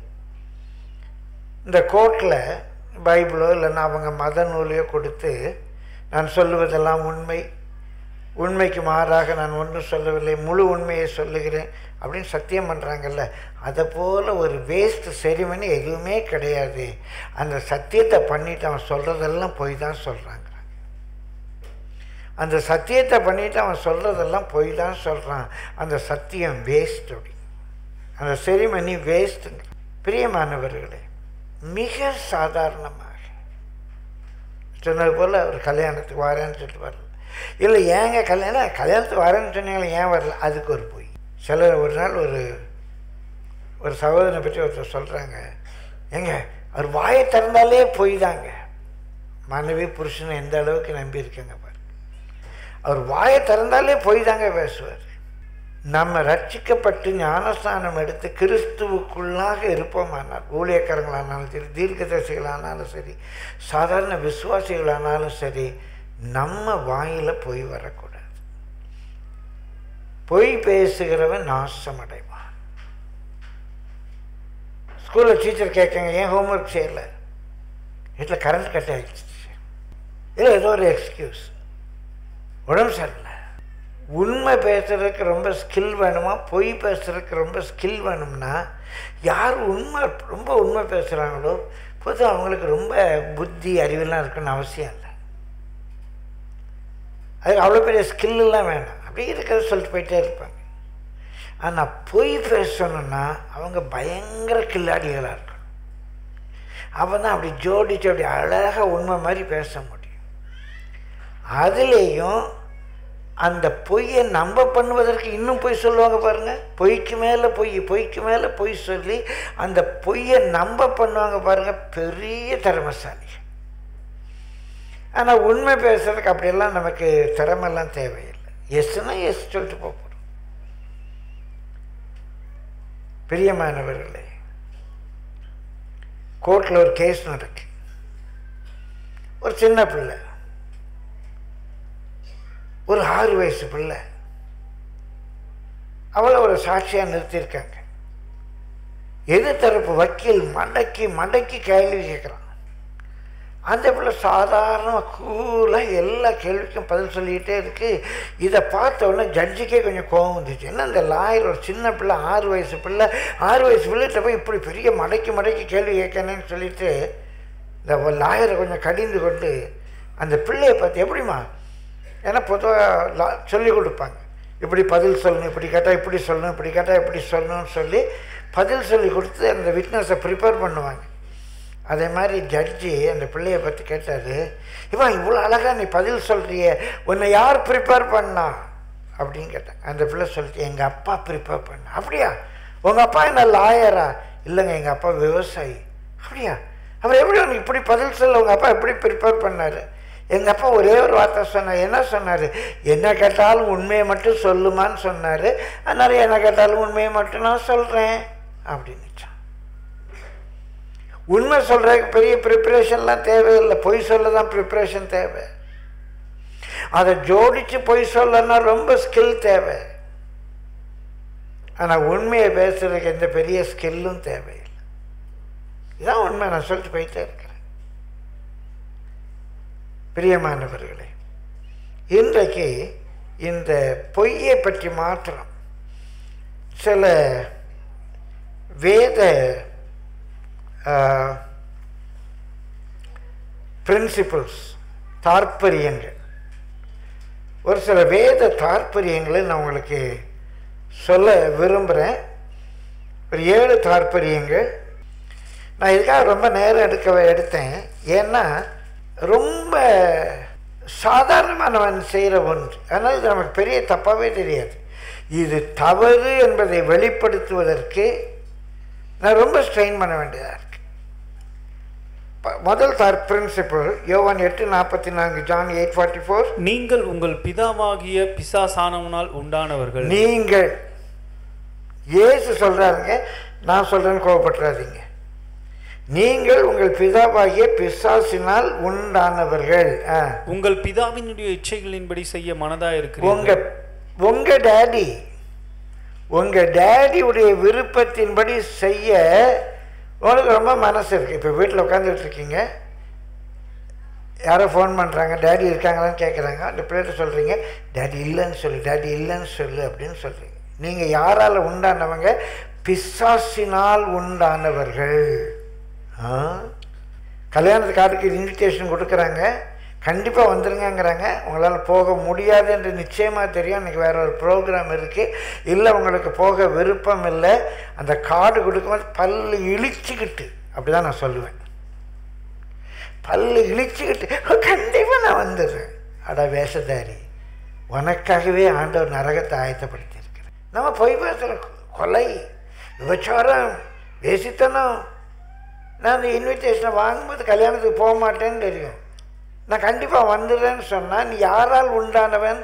இந்த கோர்ட்டில் பைபிளோ இல்லைன்னா அவங்க மத நூலையோ கொடுத்து நான் சொல்லுவதெல்லாம் உண்மை, உண்மைக்கு மாறாக நான் ஒன்றும் சொல்லவில்லை, முழு உண்மையை சொல்லுகிறேன் அப்படின்னு சத்தியம் பண்ணுறாங்கல்ல, அதை போல் ஒரு வேஸ்ட் செரிமனி எதுவுமே கிடையாது. அந்த சத்தியத்தை பண்ணிவிட்டு அவன் சொல்கிறதெல்லாம் பொய் தான் சொல்கிறாங்க. அந்த சத்தியத்தை பண்ணிவிட்டு அவன் சொல்கிறதெல்லாம் பொய் தான் சொல்கிறான். அந்த சத்தியம் வேஸ்ட் அப்படி, அந்த செரிமனி வேஸ்ட்டுங்க. பிரியமானவர்களே, மிக சாதாரணமாக சொன்னது போல் ஒரு கல்யாணத்துக்கு வரேன்னு சொல்லிட்டு வரல. இல்லை ஏங்க கல்யாணம் கல்யாணத்துக்கு வரேன்னு சொன்னீங்களே ஏன் வரல, அதுக்கு ஒரு பொய். சில ஒரு நாள் ஒரு ஒரு சகோதரனை பற்றி ஒருத்தர் சொல்கிறாங்க, ஏங்க அவர் வாயை திறந்தாலே பொய் தாங்க. மனைவி புருஷனை எந்த அளவுக்கு நம்பியிருக்கேங்க பாரு, அவர் வாயை திறந்தாலே பொய் தாங்க பேசுவார். நம்ம ரட்சிக்கப்பட்டு ஞானஸ்தானம் எடுத்து கிறிஸ்துவுக்குள்ளாக இருப்போமானால், ஊழியக்காரங்களானாலும் சரி, தீர்க்கதரிசிகளானாலும் சரி, சாதாரண விசுவாசிகளானாலும் சரி, நம்ம வாயில் பொய் வரக்கூடாது. பொய் பேசுகிறவன் நாசம் அடைவான். ஸ்கூலில் டீச்சர் கேட்குங்க, ஏன் ஹோம்ஒர்க் செய்யலை, வீட்டில் கரண்ட் கட் ஆகிடுச்சு, இல்லை ஏதோ ஒரு எக்ஸ்கியூஸ், உடம்பு சரியில்லை. உண்மை பேசுகிறதுக்கு ரொம்ப ஸ்கில் வேணுமா, பொய் பேசுகிறதுக்கு ரொம்ப ஸ்கில் வேணும்னா, யார் உண்மை ரொம்ப உண்மை பேசுகிறாங்களோ பொதுவாக அவங்களுக்கு ரொம்ப புத்தி அறிவெல்லாம் இருக்குன்னு அவசியம் இல்லை. அதுக்கு அவ்வளோ பெரிய ஸ்கில்லாம் வேணாம், அப்படி இருக்கிறத சொல்லிட்டு போயிட்டே இருப்பாங்க. ஆனால் பொய் பேசணுன்னா அவங்க பயங்கர கில்லாடிகளாக இருக்கணும். அப்போ தான் அப்படி ஜோடிச்சு அப்படி அழகாக உண்மை மாதிரி பேச முடியும். அதுலேயும் அந்த பொய்யை நம்ப பண்ணுவதற்கு இன்னும் பொய் சொல்லுவாங்க பாருங்கள். பொய்க்கு மேலே பொய், பொய்க்கு மேலே பொய் சொல்லி அந்த பொய்யை நம்ப பண்ணுவாங்க பாருங்கள், பெரிய திறமைசாலி. ஆனால் உண்மை பேசுறதுக்கு அப்படியெல்லாம் நமக்கு திறமெல்லாம் தேவையில்லை. எஸ்னா எஸ் சொல்லிட்டு போகிறோம். பிரியமானவர்களே, கோர்ட்டில் ஒரு கேஸ் நடக்கு. ஒரு சின்ன பிள்ளை, ஒரு ஆறு வயசு பிள்ளை, அவளை ஒரு சாட்சியாக நிறுத்தியிருக்காங்க. எதிர்த்தரப்பு வக்கீல் மடக்கி மடக்கி கேள்வி கேட்குறான். அந்த பிள்ளை சாதாரணமாக கூலாக எல்லா கேள்விக்கும் பதில் சொல்லிக்கிட்டே இருக்குது. இதை பார்த்த உடனே ஜட்ஜுக்கே கொஞ்சம் கோபம் வந்துச்சு. ஏன்னா இந்த லாயர் ஒரு சின்ன பிள்ளை, ஆறு வயசு பிள்ளை, ஆறு வயசு பிள்ளைகிட்ட போய் இப்படி பெரிய மடக்கி மடக்கி கேள்வி கேட்கணுன்னு சொல்லிட்டு இந்த லாயரை கொஞ்சம் கடிந்து கொண்டு அந்த பிள்ளையை பார்த்து, எப்படிம்மா, ஏன்னா பொதுவாக லா சொல்லி கொடுப்பாங்க, இப்படி பதில் சொல்லணும், இப்படி கேட்டால் இப்படி சொல்லணும், இப்படி கேட்டால் இப்படி சொல்லணும்னு சொல்லி பதில் சொல்லி கொடுத்து அந்த விட்னஸை ப்ரிப்பேர் பண்ணுவாங்க. அதே மாதிரி ஜட்ஜி அந்த பிள்ளையை பற்றி கேட்டார், இவன் இவ்வளோ அழகாக நீ பதில் சொல்கிறிய, உன்னை யார் ப்ரிப்பேர் பண்ணா அப்படின்னு கேட்டேன். அந்த பிள்ளை சொல்லிட்டு, எங்கள் அப்பா ப்ரிப்பேர் பண்ண. அப்படியா, உங்கள் அப்பா என்ன லாயரா? இல்லைங்க, எங்கள் அப்பா விவசாயி. அப்படியா, அப்புறம் எப்படி உனக்கு இப்படி பதில் சொல்ல உங்கள் அப்பா எப்படி ப்ரிப்பேர் பண்ணார்? எங்கள் அப்பா ஒரே ஒரு வார்த்தை சொன்னார். என்ன சொன்னார்? என்ன கேட்டாலும் உண்மையை மட்டும் சொல்லுமான்னு சொன்னார். அதனால் என்ன கேட்டாலும் உண்மையை மட்டும் நான் சொல்கிறேன் அப்படின்னுச்சான். உண்மை சொல்கிறதுக்கு பெரிய ப்ரிப்ரேஷன்லாம் தேவையில்லை, பொய் சொல்ல தான் ப்ரிப்ரேஷன் தேவை. அதை ஜோடித்து பொய் சொல்லன்னா ரொம்ப ஸ்கில் தேவை. ஆனால் உண்மையை பேசுறதுக்கு எந்த பெரிய ஸ்கில்லும் தேவையில்லை. இதுதான் உண்மை. நான் சொல்லிட்டு போயிட்டே இருக்கிறேன். பிரியமானவர்களே, இன்றைக்கு இந்த பொய்யை பற்றி மாத்திரம் சில வேத பிரின்சிபிள்ஸ், தாற்பரியங்கள், ஒரு சில வேத தாற்பரியங்களை நான் உங்களுக்கு சொல்ல விரும்புகிறேன். ஒரு ஏழு தாற்பரியங்கள். நான் இதுக்காக ரொம்ப நேரம் எடுக்க எடுத்தேன். ஏன்னா ரொம்ப சாதாரணமானவன் செய்கிற ஒன்று. அதனால் இது நமக்கு பெரிய தப்பாகவே தெரியாது. இது தவறு என்பதை வெளிப்படுத்துவதற்கு நான் ரொம்ப ஸ்ட்ரெயின் பண்ண வேண்டியதாக இருக்கு. முதல் தார் பிரின்சிபிள் யோவான் எட்டு நாற்பத்தி நான்கு, ஜான் எயிட் ஃபார்ட்டி ஃபோர். நீங்கள் உங்கள் பிதாவாகிய பிசாசானவனால் உண்டானவர்கள். நீங்கள், இயேசு சொல்றாருங்க, நான் சொல்றேன்னு கோபப்பட்டுறாதீங்க. நீங்கள் உங்கள் பிதாவாகிய பிசாசினால் உண்டானவர்கள். உங்கள் பிதாவினுடைய இச்சைகளின்படி செய்ய மனதா இருக்கிறீர்கள். உங்க உங்க டேடி உங்க டேடியுடைய விருப்பத்தின்படி செய்ய உங்களுக்கு ரொம்ப மனசு இருக்குது. இப்போ வீட்டில் உட்காந்துட்டு இருக்கீங்க, யாரோ ஃபோன் பண்ணுறாங்க, டேடி இருக்காங்களான்னு கேட்குறாங்க. அந்த பிள்ளைகிட்ட சொல்கிறீங்க, டேடி இல்லைன்னு சொல்லு, டேடி இல்லைன்னு சொல்லு அப்படின்னு சொல்கிறீங்க. நீங்கள் யாரால் உண்டானவங்க? பிசாசினால் உண்டானவர்கள். கல்யாணத்து கார்டுக்கு இன்விடேஷன் கொடுக்குறாங்க, கண்டிப்பாக வந்துருங்கிறாங்க. உங்களால் போக முடியாது என்று நிச்சயமாக தெரியும். இன்றைக்கி வேறு ஒரு ப்ரோக்ராம் இருக்குது, இல்லை உங்களுக்கு போக விருப்பம் இல்லை. அந்த கார்டு கொடுக்கும்போது பல்லு இழிச்சிக்கிட்டு, அப்படி தான் நான் சொல்லுவேன், பல்லு இழிச்சிக்கிட்டு கண்டிப்பாக நான் வந்துடுறேன். அட வேஷதாரி, உனக்காகவே ஆண்டவர் நரகத்தை ஆயத்தப்படுத்தியிருக்கிறேன். நம்ம பொய் பேசுகிற கொலை, விபச்சாரம், வேசித்தனம். நான் அந்த இன்விடேஷனை வாங்கும்போது கல்யாணத்துக்கு போக மாட்டேன்னு தெரியும். நான் கண்டிப்பாக வந்துடுறேன்னு சொன்னால், நீ யாரால் உண்டானவன்?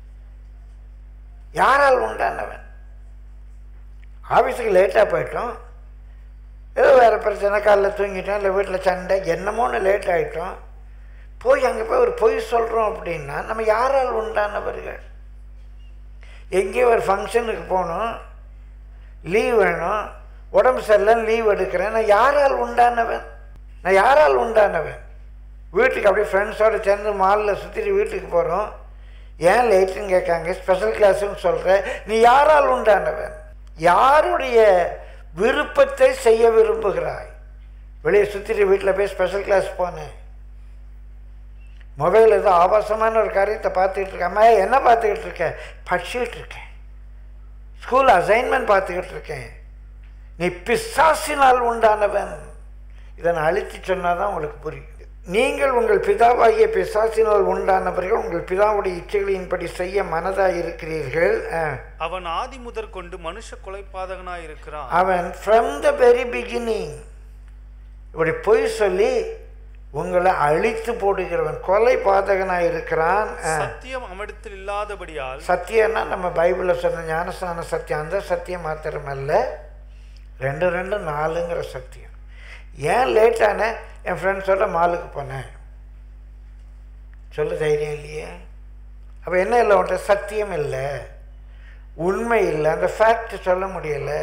யாரால் உண்டானவன்? ஆஃபீஸுக்கு லேட்டாக போயிட்டோம், ஏதோ வேறு பிரச்சனை, காலைல தூங்கிட்டோம், இல்லை வீட்டில் சண்டை, என்னமோன்னு லேட் ஆகிட்டோம், போய் அங்கே போய் ஒரு பொய் சொல்கிறோம் அப்படின்னா நம்ம யாரால் உண்டானவர்கள்? எங்கேயோ ஒரு ஃபங்க்ஷனுக்கு போகணும், லீவ் வேணும், உடம்பு சரியில்லைன்னு லீவ் எடுக்கிறேன். நான் யாரால் உண்டானவன்? நான் யாரால் உண்டானவன்? வீட்டுக்கு அப்படியே ஃப்ரெண்ட்ஸோடு சேர்ந்து மாலில் சுற்றிட்டு வீட்டுக்கு போகிறோம், ஏன் லேட்டுன்னு கேட்காங்க, ஸ்பெஷல் கிளாஸுன்னு சொல்கிறேன். நீ யாரால் உண்டானவன்? யாருடைய விருப்பத்தை செய்ய விரும்புகிறாய்? வெளியே சுற்றிட்டு வீட்டில் போய் ஸ்பெஷல் கிளாஸ் போனேன், மொபைல் ஏதோ ஆபாசமான ஒரு காரியத்தை பார்த்துக்கிட்டு இருக்கேன். அம்மா என்ன பார்த்துக்கிட்டு இருக்கேன்? படிச்சுக்கிட்டு இருக்கேன், ஸ்கூல் அசைன்மெண்ட் பார்த்துக்கிட்டு இருக்கேன். நீ பிசாசினால் உண்டானவன். இதை நான் அழித்து சொன்னால் தான் உங்களுக்கு புரியும். நீங்கள் உங்கள் பிதாவாகிய பிசாசினால் உண்டானவர்கள், உங்கள் பிதாவுடைய இச்சைகளின்படி செய்ய மனதாக இருக்கிறீர்கள். அவன் ஆதி முதற் கொண்டு மனுஷ கொலைபாதகனாய் இருக்கிறான். அவன் ஃப்ரம் த வெரி பிகினிங் இப்படி பொய் சொல்லி உங்களை அழித்து போடுகிறவன், கொலை பாதகனாய் இருக்கிறான். சத்தியம் அவனிடத்தில் இல்லாதபடியால், சத்தியம்னா நம்ம பைபிளில் சொன்ன ஞானஸ்நான சத்தியம், அந்த சத்தியம் மாத்திரமல்ல, ரெண்டு ரெண்டு நாலுங்கிற சத்தியம். ஏன் லேட்டான? என் ஃப்ரெண்ட்ஸோட மாலுக்கு போனேன், சொல்ல தைரியம் இல்லையே. அப்போ என்ன இல்லை? உன்ட்ட சத்தியம் இல்லை, உண்மை இல்லை, அந்த ஃபேக்ட் சொல்ல முடியலை.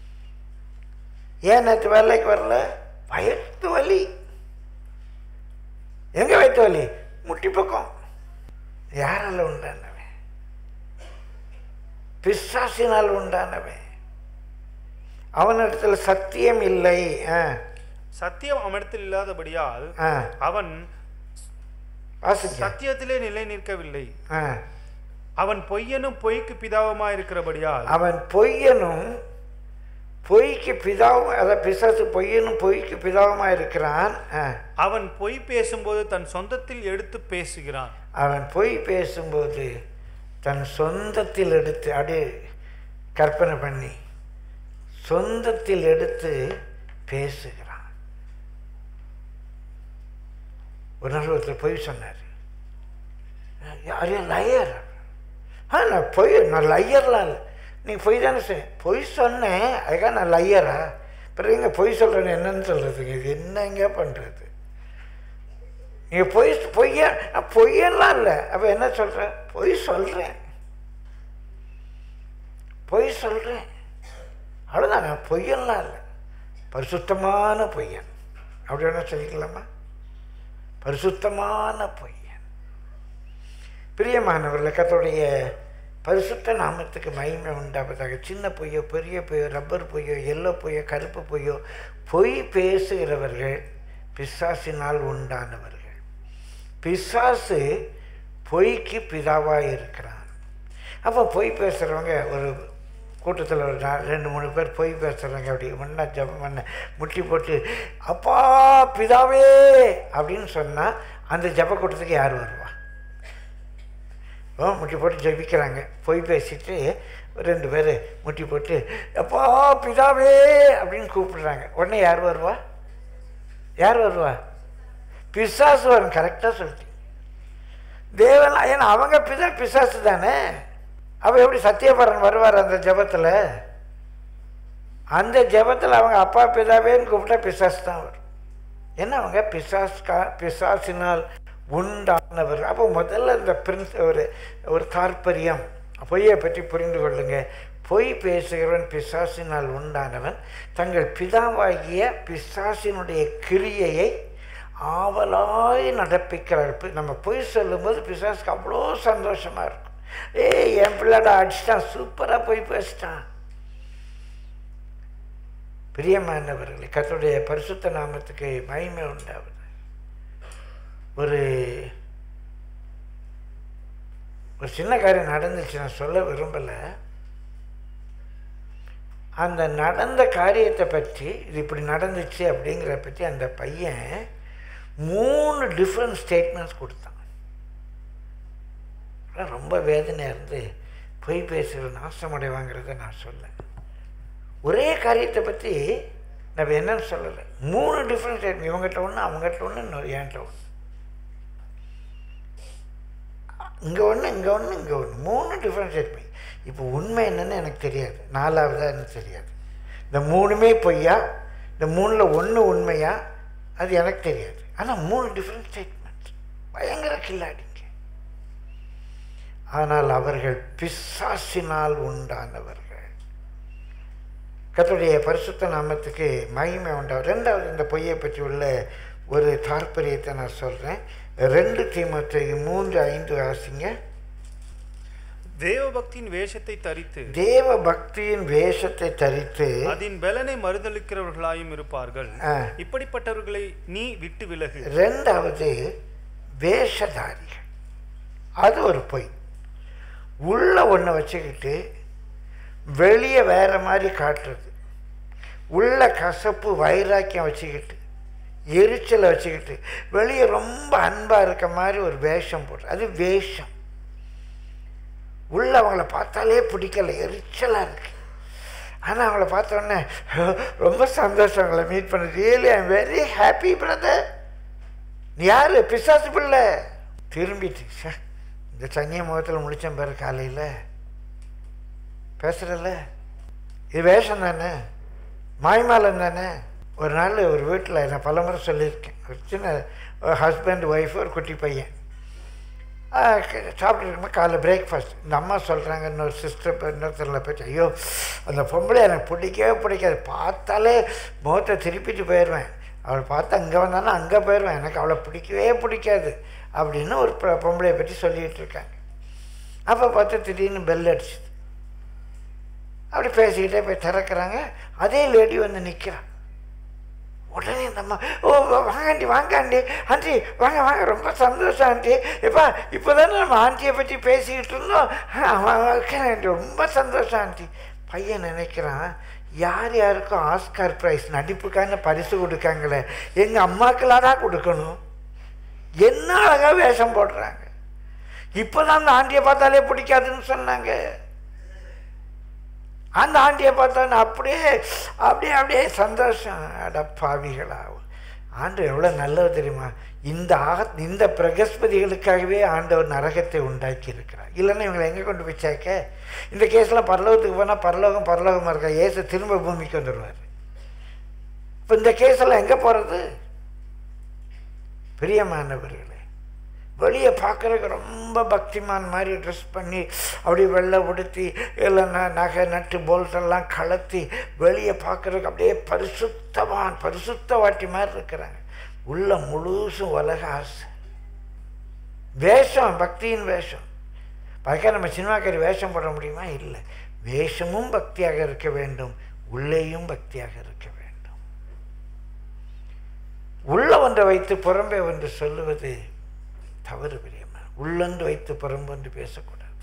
ஏன் நேற்று வேலைக்கு வரல? வயிற்று வலி. வயிற்று வலி, முட்டி பக்கம். யாரால் உண்டானவன்? பிசாசினால் உண்டானவன். அவனிடத்துல சத்தியம் இல்லை. சத்தியம் அவனிடத்தில் இல்லாதபடியால் அவன் சத்தியத்திலே நிலை நிற்கவில்லை. அவன் பொய்யனும் பொய்க்கு பிதாவுமா இருக்கிறபடியால் அவன் பொய்யனும் பொய்க்கு பிதாவும், அத பிசாசு பொய்யனும் பொய்க்கு பிதாவுமா இருக்கிறான். அவன் பொய் பேசும்போது தன் சொந்தத்தில் எடுத்து பேசுகிறான். அவன் பொய் பேசும்போது தன் சொந்தத்தில் எடுத்து அடி கற்பனை பண்ணி சொந்தத்தில் எடுத்து பேசுகிறான். ஒரு நாள் ஒருத்தர் பொய் சொன்னார். யாரையா லயர்? ஆ நான் பொய், நான் லய்யர்லாம் இல்லை. நீங்கள் பொய் தானே சொன்ன? பொய் சொன்னேன், அதுக்காக நான் லய்யரா? பிறகு எங்கே பொய் சொல்கிறேன்னு என்னன்னு சொல்கிறதுங்க? இது என்னங்க பண்ணுறது? நீங்கள் பொய் பொய்யா? நான் பொய்யெல்லாம் இல்லை. அப்போ என்ன சொல்கிறேன்? பொய் சொல்கிறேன், பொய் சொல்கிறேன், அவ்வளோதான். நான் பொய்யெல்லாம் இல்லை, பரிசுத்தமான பொய்யன். அப்படி வேணா சொல்லிக்கலாமா? பரிசுத்தமான பொய்யன். பிரியமானவர்களே, கர்த்தருடைய பரிசுத்த நாமத்துக்கு மகிமை உண்டாவதாக. சின்ன பொய்யோ பெரிய பொய்யோ ரப்பர் பொய்யோ எல்லோ பொய்யோ கருப்பு பொய்யோ பொய் பேசுகிறவர்கள் பிசாசினால் உண்டானவர்கள். பிசாசு பொய்க்கு பிதாவாக இருக்கிறான். அப்போ பொய் பேசுகிறவங்க ஒரு கூட்டத்தில் ஒரு ரெண்டு மூணு பேர் பொய் பேசுகிறாங்க. அப்படி முன்னா ஜபம் பண்ண முட்டி போட்டு அப்பா பிதாவே அப்படின்னு சொன்னால் அந்த ஜப கூட்டத்துக்கு யார் வருவா? ஓ முட்டி போட்டு ஜபிக்கிறாங்க, பொய் பேசிட்டு ரெண்டு பேர் முட்டி போட்டு அப்பா பிதாவே அப்படின்னு கூப்பிடுறாங்க. உடனே யார் வருவா? யார் வருவா? பிசாசு வரும். கரெக்டாக சொல்லிட்டீங்க. தேவன், ஏன்னா அவங்க பிதா பிசாசு தானே. அவ எப்படி சத்தியபரன் வருவார் அந்த ஜபத்தில்? அந்த ஜபத்தில் அவங்க அப்பா பிதாவேன்னு கூப்பிட்டா பிசாசு தான் வரும். ஏன்னா அவங்க பிசாஸ்கா பிசாசினால் உண்டானவர். அப்போ முதல்ல இந்த பிரின்ஸ் ஒரு ஒரு தாற்பயம் பொய்யை பற்றி புரிந்து கொள்ளுங்க. பொய் பேசுகிறவன் பிசாசினால் உண்டானவன். தங்கள் பிதாவாகிய பிசாசினுடைய கிரியையை ஆவலாய் நடப்பிக்கிறார். நம்ம பொய் சொல்லும்போது பிசாசுக்கு அவ்வளோ சந்தோஷமாக இருக்கும். ஏய் என் பிள்ளாட அடிச்சிட்டான், சூப்பராக பொய் பேசிட்டான். பிரியமானவர்களே, கர்த்தருடைய பரிசுத்த நாமத்துக்கு மகிமை உண்டாவது. ஒரு ஒரு சின்ன காரியம் நடந்துச்சு, நான் சொல்ல விரும்பலை. அந்த நடந்த காரியத்தை பற்றி, இது இப்படி நடந்துச்சு அப்படிங்கிற பற்றி அந்த பையன் மூணு டிஃப்ரெண்ட் ஸ்டேட்மெண்ட்ஸ் கொடுத்தான். ரொம்ப வேதனையாக இருந்து பொய் பேசுகிற நாசமடைவாங்கிறத நான் சொல்ல. ஒரே காரியத்தை பற்றி நம்ம என்னன்னு சொல்லலை, மூணு டிஃப்ரெண்ட் ஸ்டேட்மெண்ட். இவங்ககிட்ட ஒன்று, அவங்ககிட்ட ஒன்று, இன்னொரு என்கிட்ட ஒன்று, இங்கே ஒன்று, இங்கே ஒன்று, இங்கே ஒன்று, மூணு டிஃப்ரெண்ட் ஸ்டேட்மெண்ட். இப்போ உண்மை என்னன்னு எனக்கு தெரியாது, நாலாவதாக எனக்கு தெரியாது. இந்த மூணுமே பொய்யா, இந்த மூணில் ஒன்று உண்மையா, அது எனக்கு தெரியாது. ஆனால் மூணு டிஃப்ரெண்ட் ஸ்டேட்மெண்ட், பயங்கர கில்லாடிங்க. ஆனால் அவர்கள் பிசாசினால் உண்டானவர்கள். கர்த்தருடைய பரிசுத்த நாமத்துக்கு மகிமை உண்டாகும். ரெண்டாவது, இந்த பொய்யை பற்றி உள்ள ஒரு தாற்பயத்தை நான் சொல்கிறேன். ரெண்டு தீமோத்தேயு மூன்று ஐந்து வாசிங்க. தேவ பக்தியின் வேஷத்தை தரித்து தேவ பக்தியின் வேஷத்தை தரித்து அதன் பலனை மறுதலிக்கிறவர்களாயும் இருப்பார்கள். இப்படிப்பட்டவர்களை நீ விட்டு விலகு. ரெண்டாவது, வேஷதாரிகள். அது ஒரு பொய். உள்ள ஒன்றை வச்சுக்கிட்டு வெளியே வேற மாதிரி காட்டுறது. உள்ள கசப்பு வைராக்கியம் வச்சுக்கிட்டு எரிச்சலை வச்சுக்கிட்டு வெளியே ரொம்ப அன்பாக இருக்க மாதிரி ஒரு வேஷம் போடுற, அது வேஷம். உள்ள அவங்கள பார்த்தாலே பிடிக்கல, எரிச்சலாக இருக்கு. ஆனால் அவங்கள பார்த்தோன்னே ரொம்ப சந்தோஷம், அவங்கள மீட் பண்ண. Really I am very happy brother. நீ யார்? பிசாசு பிள்ளை. திரும்பிட்டு இந்த சனிய முகத்தில் முடிச்சேன் பாரு, காலையில் பேசுகிறல்ல, இது வேஷம் தானே, மாய்மாலம் தானே. ஒரு நாள் ஒரு வீட்டில் நான் பல முறை சொல்லியிருக்கேன், ஒரு சின்ன ஹஸ்பண்ட் ஒய்ஃபு ஒரு குட்டி பையன் சாப்பிட்டு இருக்கும்போது காலைல பிரேக்ஃபாஸ்ட். இந்த அம்மா சொல்கிறாங்க, இன்னொரு சிஸ்டர் இன்னொருத்தரில் போய்ட்டு, ஐயோ அந்த பொம்பளை எனக்கு பிடிக்கவே பிடிக்காது, பார்த்தாலே முகத்தை திருப்பிட்டு போயிடுவேன், அவளை பார்த்து அங்கே வந்தானா அங்கே போயிடுவேன், எனக்கு அவளை பிடிக்கவே பிடிக்காது அப்படின்னு ஒரு பொம்பளையை பற்றி சொல்லிகிட்டு இருக்காங்க. அப்போ பார்த்து திடீர்னு பெல் அடிச்சுது. அப்படி பேசிக்கிட்டே போய் திறக்கிறாங்க. அதே லேடி வந்து நிற்கிறான். உடனே இந்த அம்மா, ஓ வாங்க ஆண்டி, வாங்க ஆண்டி, ஆண்டி வாங்க வாங்க, ரொம்ப சந்தோஷம் ஆண்டி, எப்பா இப்போ தானே நம்ம ஆண்டியை பற்றி பேசிக்கிட்டு இருந்தோம், ஆண்டி ரொம்ப சந்தோஷம் ஆண்டி. பையன் நினைக்கிறான், யார் யாருக்கும் ஆஸ்கார் ப்ரைஸ் நடிப்புக்கான பரிசு கொடுக்காங்களே, எங்கள் அம்மாக்களாடா கொடுக்கணும், என்ன அழகாக வேஷம் போடுறாங்க, இப்போ தான் அந்த ஆண்டியை பார்த்தாலே பிடிக்காதுன்னு சொன்னாங்க, அந்த ஆண்டியை பார்த்தா அப்படியே அப்படியே அப்படியே சந்தோஷம். அடப்பாவிகளாகும். ஆண்டவர் எவ்வளோ நல்லது தெரியுமா? இந்த ஆக இந்த பிரகஸ்பதிகளுக்காகவே ஆண்டவர் நரகத்தை உண்டாக்கி இருக்கிறார். இல்லைன்னா இவங்களை எங்கே கொண்டு போய் சேர்க்க? இந்த கேஸ்லாம் பரலோகத்துக்கு போனால் பரலோகம் பரலோகமாக இருக்கா, ஏசு திரும்ப பூமிக்கு வந்துடுவார். இப்போ இந்த கேஸெல்லாம் எங்கே போகிறது? பிரியமானவர்களே, வெளியே பார்க்குறதுக்கு ரொம்ப பக்திமான் மாதிரி ட்ரெஸ் பண்ணி அப்படி வெள்ளை உடுத்தி இல்லைன்னா நகை நட்டு போல்ட்டெல்லாம் கலத்தி வெளியே பார்க்குறதுக்கு அப்படியே பரிசுத்தவான் பரிசுத்த வாட்டி மாதிரி இருக்கிறாங்க. உள்ள முழுசும் உலக ஆசை, வேஷம், பக்தியின் வேஷம். பார்க்க நம்ம சினிமாக்காரி வேஷம் போட முடியுமா? இல்லை. வேஷமும் பக்தியாக இருக்க வேண்டும், உள்ளேயும் பக்தியாக இருக்க வேண்டும். உள்ள ஒன்றை வைத்து புறம்பே ஒன்று சொல்லுவது தவறு. பிரியமா, உள்ளொன்று வைத்து புறம்பொன்று பேசக்கூடாது.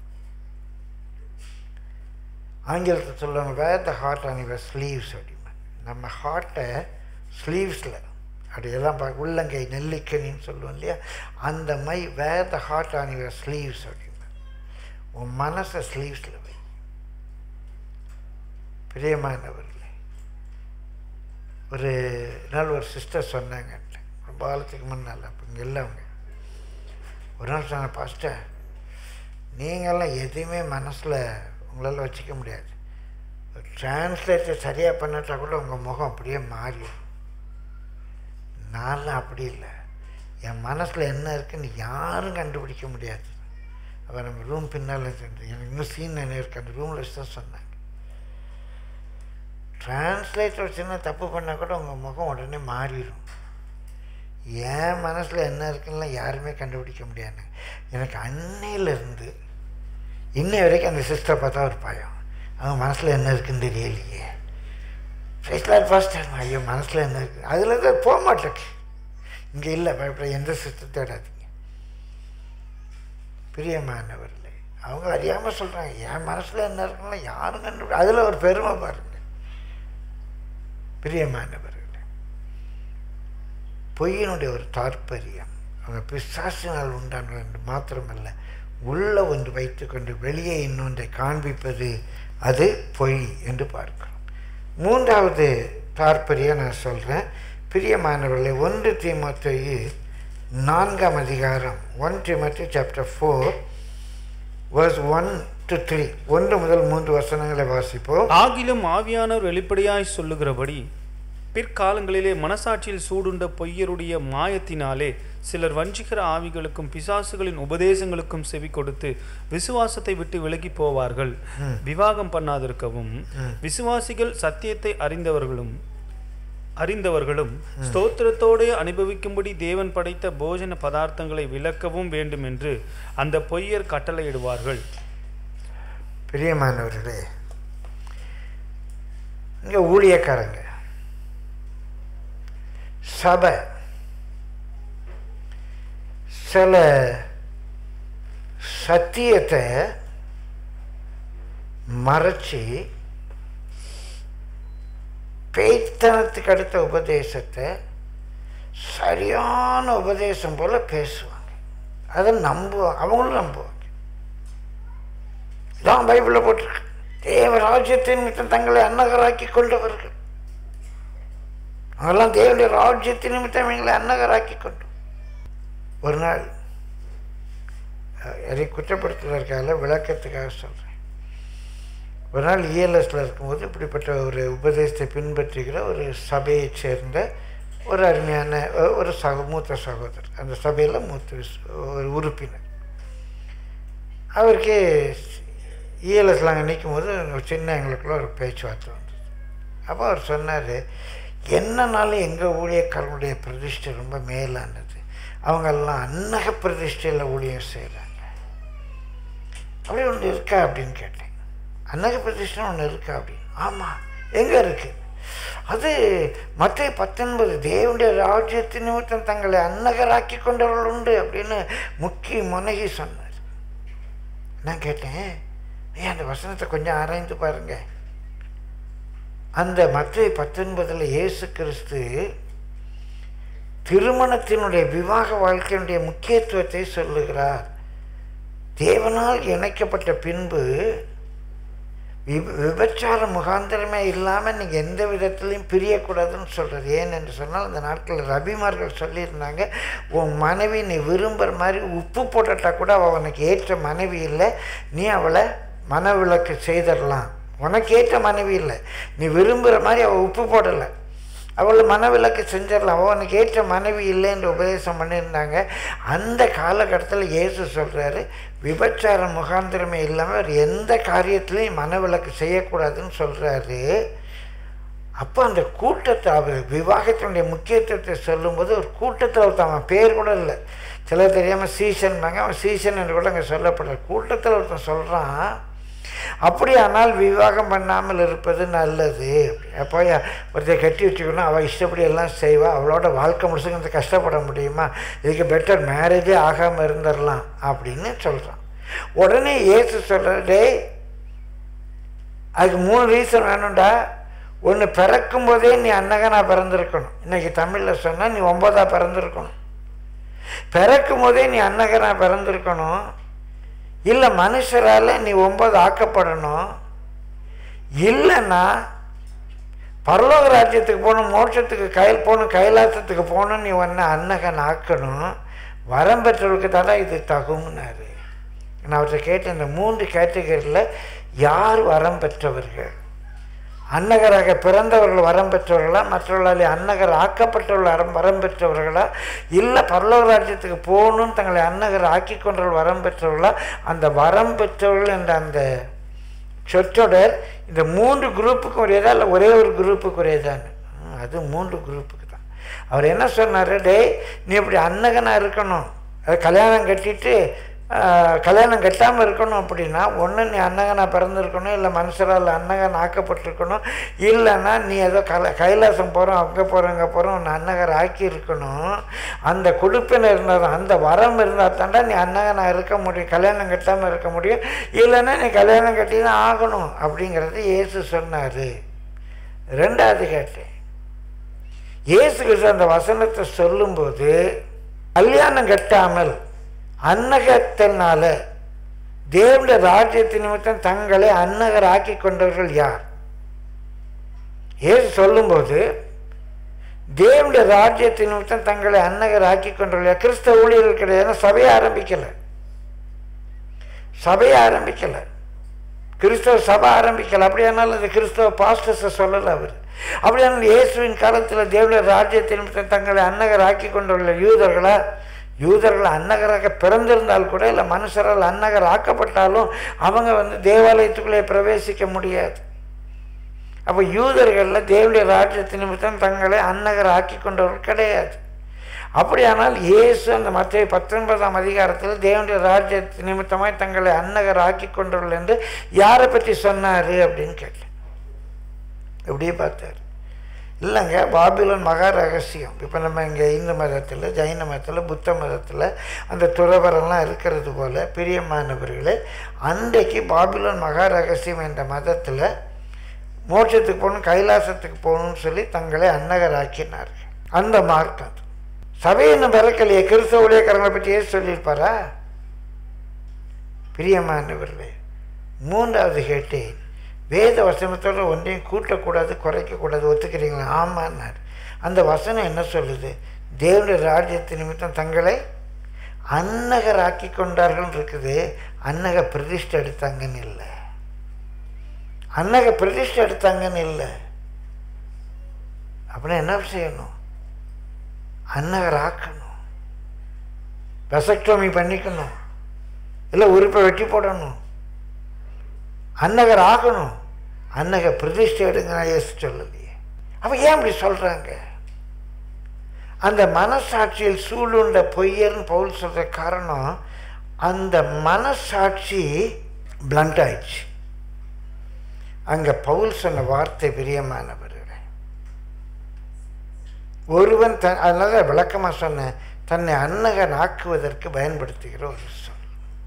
ஆங்கிலத்தை சொல்லுவாங்க, wear the heart on your sleeves அப்படிமா. நம்ம ஹார்ட்டை ஸ்லீவ்ஸில் அப்படியெல்லாம் பார்க்க, உள்ளங்கை நெல்லிக்கனின்னு சொல்லுவோம் இல்லையா, அந்த my wear the heart on your sleeves அப்படிமா. உன் மனசை ஸ்லீவ்ஸில் வை. பிரியமானவர்களே, ஒரு நாள் ஒரு சிஸ்டர் சொன்னாங்க, ரொம்ப காலத்துக்கு முன்னால், அப்போ இங்கே இல்லை அவங்க. ஒரு நாள் சொன்ன, பாஸ்டர் நீங்கள்லாம் எதுவுமே மனசில் உங்களால் வச்சுக்க முடியாது, டிரான்ஸ்லேட்டர் சரியாக பண்ணட்டா கூட உங்கள் முகம் அப்படியே மாறிடும். நான்லாம் அப்படி இல்லை, என் மனசில் என்ன இருக்குன்னு யாரும் கண்டுபிடிக்க முடியாது. அப்போ நம்ம ரூம் பின்னால் எனக்கு இன்னும் சீன் என்ன இருக்குது, அந்த ரூமில் வச்சு தான் சொன்னாங்க, டிரான்ஸ்லேட்டர் சின்ன தப்பு பண்ணால் கூட உங்கள் முகம் உடனே மாறிடும். என் மனசில் என்ன இருக்குன்னா யாருமே கண்டுபிடிக்க முடியாது. எனக்கு அன்னையிலேருந்து இன்னை வரைக்கும் அந்த சிஸ்டரை பார்த்தா ஒரு பயம், அவங்க மனசில் என்ன இருக்குன்னு தெரியலையே. ஃபேஸ்லாட் ஃபர்ஸ்ட் டைம், ஐயோ மனசில் என்ன இருக்குது, அதில் தான் போக மாட்டேக்கு. இங்கே இல்லை, பயப்பட எந்த சிஸ்டர் தேடாதீங்க. பிரியமானவர்களே, அவங்க அறியாமல் சொல்கிறாங்க, என் மனசில் என்ன இருக்குன்னா யாரும் கண்டுபிடி, அதில் ஒரு பெருமை பாருங்கள். பிரியமானவர்களே, பொய்யினுடைய ஒரு தாற்பயம் அவங்க பிசாசினால் உண்டான என்று மாத்திரமல்ல, உள்ள ஒன்று வைத்துக்கொண்டு வெளியே இன்னொன்றை காண்பிப்பது, அது பொய் என்று பார்க்கிறோம். மூன்றாவது தாற்பயம் நான் சொல்கிறேன். பிரியமானவர்களே, ஒன்று தீமோத்தேயு நான்காம் அதிகாரம், ஒன் தீமோத்தேயு chapter four verse one to three, ஒன்று முதல் மூன்று வசனங்களை வாசிப்போம். ஆகிலும் ஆவியானவர் வெளிப்படையாய் சொல்லுகிறபடி பிற்காலங்களிலே மனசாட்சியில் சூடுண்ட பொய்யருடைய மாயத்தினாலே சிலர் வஞ்சிக்கிற ஆவிகளுக்கும் பிசாசுகளின் உபதேசங்களுக்கும் செவி கொடுத்து விசுவாசத்தை விட்டு விலகி போவார்கள். விவாகம் பண்ணாதிருக்கவும், விசுவாசிகள் சத்தியத்தை அறிந்தவர்களும் அறிந்தவர்களும் ஸ்தோத்திரத்தோடு அனுபவிக்கும்படி தேவன் படைத்த போஜன பதார்த்தங்களை விலக்கவும் வேண்டும் என்று அந்த பொய்யர் கட்டளையிடுவார்கள். பிரியமானவர்களே, இங்கே ஊழியக்காரங்க, சபை சில சத்தியத்தை மறைச்சி பேய்த்தனத்துக்கு அடுத்த உபதேசத்தை சரியான உபதேசம் போல பேசுவாங்க. அதை நம்புவாங்க, அவங்களும் நம்புவாங்க. இதான் பைபிளில் போட்டிருக்கு, தேவராஜ்யத்தின் நிமித்தம் தங்களை அன்னகராக்கி கொண்டவர்கள். அவெல்லாம் தேவனுடைய ராஜ்யத்தின் நிமித்தம் எங்களை அன்னகராக்கி கொண்டோம். ஒரு நாள் அதை குற்றப்படுத்துவதற்காக விளக்கத்துக்காக சொல்கிறேன். ஒரு நாள் இஎல்எஸில் இருக்கும்போது இப்படிப்பட்ட ஒரு உபதேசத்தை பின்பற்றுகிற ஒரு சபையைச் சேர்ந்த ஒரு அருமையான ஒரு சக மூத்த சகோதரர், அந்த சபையில் மூத்த ஒரு உறுப்பினர், அவருக்கு இஎல்எஸ்லாம் அங்கே நிற்கும் போது சின்ன எங்களுக்குள்ள ஒரு பேச்சுவார்த்தை வந்தது. அப்போ அவர் சொன்னார், என்னன்னாலும் எங்கள் ஊழியக்காரனுடைய பிரதிஷ்டை ரொம்ப மேலானது, அவங்கெல்லாம் அன்னக பிரதிஷ்டையில் ஊழியம் செய்கிறாங்க. அப்படி ஒன்று இருக்கா அப்படின்னு கேட்டேன். அன்னக பிரதிஷ்டை ஒன்று இருக்கா அப்படின்னு. ஆமாம், எங்கே இருக்குது? அது மத்தேயு பத்தொன்பது, தேவனுடைய ராஜ்யத்தின் நிமித்தம் தங்களை அன்னகராக்கி கொண்டவர்கள் உண்டு அப்படின்னு முக்கி முனகி சொன்னார். நான் கேட்டேன், ஏன் அந்த வசனத்தை கொஞ்சம் ஆராய்ந்து பாருங்க. அந்த மத்தேயு பத்தொன்பதில் இயேசு கிறிஸ்து திருமணத்தினுடைய விவாக வாழ்க்கையினுடைய முக்கியத்துவத்தை சொல்லுகிறார். தேவனால் இணைக்கப்பட்ட பின்பு விப விபச்சார முகாந்திரமே இல்லாமல் நீங்கள் எந்த விதத்துலையும் பிரியக்கூடாதுன்னு சொல்கிறார். ஏன் என்று சொன்னால், அந்த நாட்களில் ரபிமார்கள் சொல்லியிருந்தாங்க, உன் மனைவி நீ விரும்புகிற மாதிரி உப்பு போட்டுட்டா கூட அவள் உனக்கு ஏற்ற மனைவி இல்லை, நீ அவளை மனவிலக்கு செய்திடலாம். உனக்கு ஏற்ற மனைவி இல்லை, நீ விரும்புகிற மாதிரி அவள் உப்பு போடலை, அவளை மனவிலக்கு செஞ்சிடலாம், அவள் உனக்கு ஏற்ற மனைவி இல்லைன்ற உபதேசம் பண்ணியிருந்தாங்க. அந்த காலகட்டத்தில் இயேசு சொல்கிறாரு, விபச்சார முகாந்திரமே இல்லாமல் அவர் எந்த காரியத்திலையும் மனவிலக்கு செய்யக்கூடாதுன்னு சொல்கிறாரு. அப்போ அந்த கூட்டத்தை, அவர் விவாகத்தினுடைய முக்கியத்துவத்தை சொல்லும்போது ஒரு கூட்டத்தில் ஒருத்தன், அவன் பேர் கூட இல்லை, சிலர் தெரியாமல் சீசன்பாங்க, அவன் சீசன் என்று கூட அங்கே சொல்லப்படுற கூட்டத்தில் ஒருத்தன் சொல்கிறான், அப்படியானால் விவாகம் பண்ணாமல் இருப்பது நல்லது. அப்போ ஒருத்தர் கட்டி வச்சுக்கணும், அவள் இஷ்டப்படி எல்லாம் செய்வாள், அவளோட வாழ்க்கை முழுசுக்கு வந்து கஷ்டப்பட முடியுமா, இதுக்கு பெட்டர் மேரேஜே ஆகாமல் இருந்துடலாம் அப்படின்னு சொல்கிறான். உடனே இயேசு சொல்கிறே, அதுக்கு மூணு ரீசன் வேணும்டா. ஒன்று, பிறக்கும் போதே நீ அன்னகனா பிறந்திருக்கணும். இன்றைக்கி தமிழில் சொன்னால் நீ ஒன்பதா பிறந்திருக்கணும். பிறக்கும் போதே நீ அன்னகனா பிறந்திருக்கணும். இல்லை மனுஷரால் நீ ஒன்பது ஆக்கப்படணும். இல்லைன்னா பரலோக ராஜ்யத்துக்கு போகணும், மோட்சத்துக்கு கையில் போகணும், கைலாசத்துக்கு போகணும், நீ ஒன்று அன்னகன் ஆக்கணும். வரம் பெற்றவர்களுக்கு தானே இது தகும்னாரு. நான் அவர்கிட்ட கேட்டேன், இந்த மூன்று கேட்டகரியில் யார் வரம் பெற்றவர்கள்? அன்னகராக பிறந்தவர்கள் வரம் பெற்றவர்களா, மற்றவர்களாலே அன்னகர் ஆக்கப்பட்டவர்கள் வரம் வரம் பெற்றவர்களா, இல்லை பரலோக ராஜ்யத்துக்கு போகணும்னு தங்களை அன்னகர் ஆக்கி கொண்டவர்கள் வரம் பெற்றவர்களா? அந்த வரம் பெற்றவர்கள் என்ற அந்த சொற்றொடர் இந்த மூன்று குரூப்புக்கும் ஒரேதா, இல்லை ஒரே ஒரு குரூப்புக்கு ஒரேதான்னு? அது மூன்று குரூப்புக்கு தான். அவர் என்ன சொன்னார், டே நீ இப்படி அன்னகனாக இருக்கணும், அது கல்யாணம் கட்டிட்டு கல்யாணம் கட்டாமல் இருக்கணும் அப்படின்னா, ஒன்று நீ அன்னகனாக பிறந்திருக்கணும், இல்லை மனுஷரால் அன்னகன் ஆக்கப்பட்டிருக்கணும், இல்லைன்னா நீ ஏதோ கல கைலாசம் போகிறோம், அங்கே போகிறோம், இங்கே போகிறோம், உன்னை அன்னகர் ஆக்கி இருக்கணும். அந்த கொடுப்பினை இருந்தால் தான், அந்த வரம் இருந்தால் தாண்டா நீ அன்னகனாக இருக்க முடியும், கல்யாணம் கட்டாமல் இருக்க முடியும். இல்லைன்னா நீ கல்யாணம் கட்டி தான் ஆகணும் அப்படிங்கிறது இயேசு சொன்னார். ரெண்டாவது கேட்டேன், இயேசு கிறிஸ்து அந்த வசனத்தை சொல்லும்போது கல்யாணம் கட்டாமல் அன்னகத்தினால தேவனுடைய ராஜ்யத்தின் நிமித்தம் தங்களை அன்னகர் ஆக்கி கொண்டவர்கள் யார்? ஏசு சொல்லும்போது தேவனுடைய ராஜ்யத்தின் நிமித்தம் தங்களை அன்னகர் ஆக்கி கொண்டவர்கள் கிறிஸ்தவ ஊழியர்கள் கிடையாது. சபையை ஆரம்பிக்கல, சபையை ஆரம்பிக்கல, கிறிஸ்தவ சபை ஆரம்பிக்கல. அப்படியானாலும் அந்த கிறிஸ்தவ பாஸ்டர்ஸை சொல்லலை அவர். அப்படியானாலும் இயேசுவின் காலத்தில் தேவனுடைய ராஜ்யத்தின் நிமித்தம் தங்களை அன்னகர் ஆக்கி கொண்டவர்கள் யூதர்களா? யூதர்கள் அன்னகராக பிறந்திருந்தால் கூட, இல்லை மனுஷரால் அன்னகர் ஆக்கப்பட்டாலும் அவங்க வந்து தேவாலயத்துக்குள்ளே பிரவேசிக்க முடியாது. அப்போ யூதர்களில் தேவனுடைய ராஜ்யத்தின் நிமித்தம் தங்களை அன்னகர் ஆக்கி கொண்டவர்கள் கிடையாது. அப்படியானால் இயேசு அந்த மத்தேயு பத்தொன்பதாம் அதிகாரத்தில் தேவனுடைய ராஜ்யத்தின் நிமித்தமாய் தங்களை அன்னகர் ஆக்கி கொண்டவர்கள் என்று யாரை பற்றி சொன்னார் அப்படின்னு கேட்டேன். எப்படியே பார்த்தார். இல்லைங்க, பாபிலோன் மகா ரகசியம். இப்போ நம்ம இங்கே இந்து மதத்தில், ஜைன மதத்தில், புத்த மதத்தில் அந்த துறவரெல்லாம் இருக்கிறது போல், பிரியமானவர்களே, அன்றைக்கு பாபிலோன் மகா ரகசியம் என்ற மதத்தில் மோட்சத்துக்கு போகணும், கைலாசத்துக்கு போகணும்னு சொல்லி தங்களை அன்னகர் ஆக்கினார்கள். அந்த மார்க்கம் சபையை இன்னும் பிறக்கலையே. கிறிஸ்தவ ஊழியக்காரங்களை பற்றியே சொல்லியிருப்பாரா? பிரியமானவர்களே, மூன்றாவது கேட்டேன், வேத வசனத்தோடு ஒன்றையும் கூட்டக்கூடாது, குறைக்கக்கூடாது, ஒத்துக்கிறீங்களா? ஆமான்னார். அந்த வசனம் என்ன சொல்லுது? தேவனுடைய ராஜ்யத்தின் நிமித்தம் தங்களை அன்னகர் ஆக்கி கொண்டார்கள் இருக்குது. அன்னக பிரதிஷ்டை எடுத்தாங்கன்னு இல்லை, அன்னக பிரதிஷ்டை எடுத்தாங்கன்னு இல்லை. அப்படின்னா என்ன செய்யணும்? அன்னகர் ஆக்கணும், வெசக்டோமி பண்ணிக்கணும், இல்லை உறுப்பை வெட்டி போடணும், அன்னகர் ஆகணும். அன்னக பிரதிஷ்டை எடுங்க இயேசு சொல்லலையே. அப்போ ஏன் அப்படி சொல்கிறாங்க? அந்த மனசாட்சியில் சூழுண்ட பொய்யர்னு பவுல் சொல்கிற காரணம், அந்த மனசாட்சி பிளண்ட் ஆயிடுச்சு. அங்கே பவுல் சொன்ன வார்த்தை பிரியமானவர்களே, ஒருவன் த அதனால விளக்கமாக சொன்னேன், தன்னை அன்னகன் ஆக்குவதற்கு பயன்படுத்துகிற ஒரு சொல்.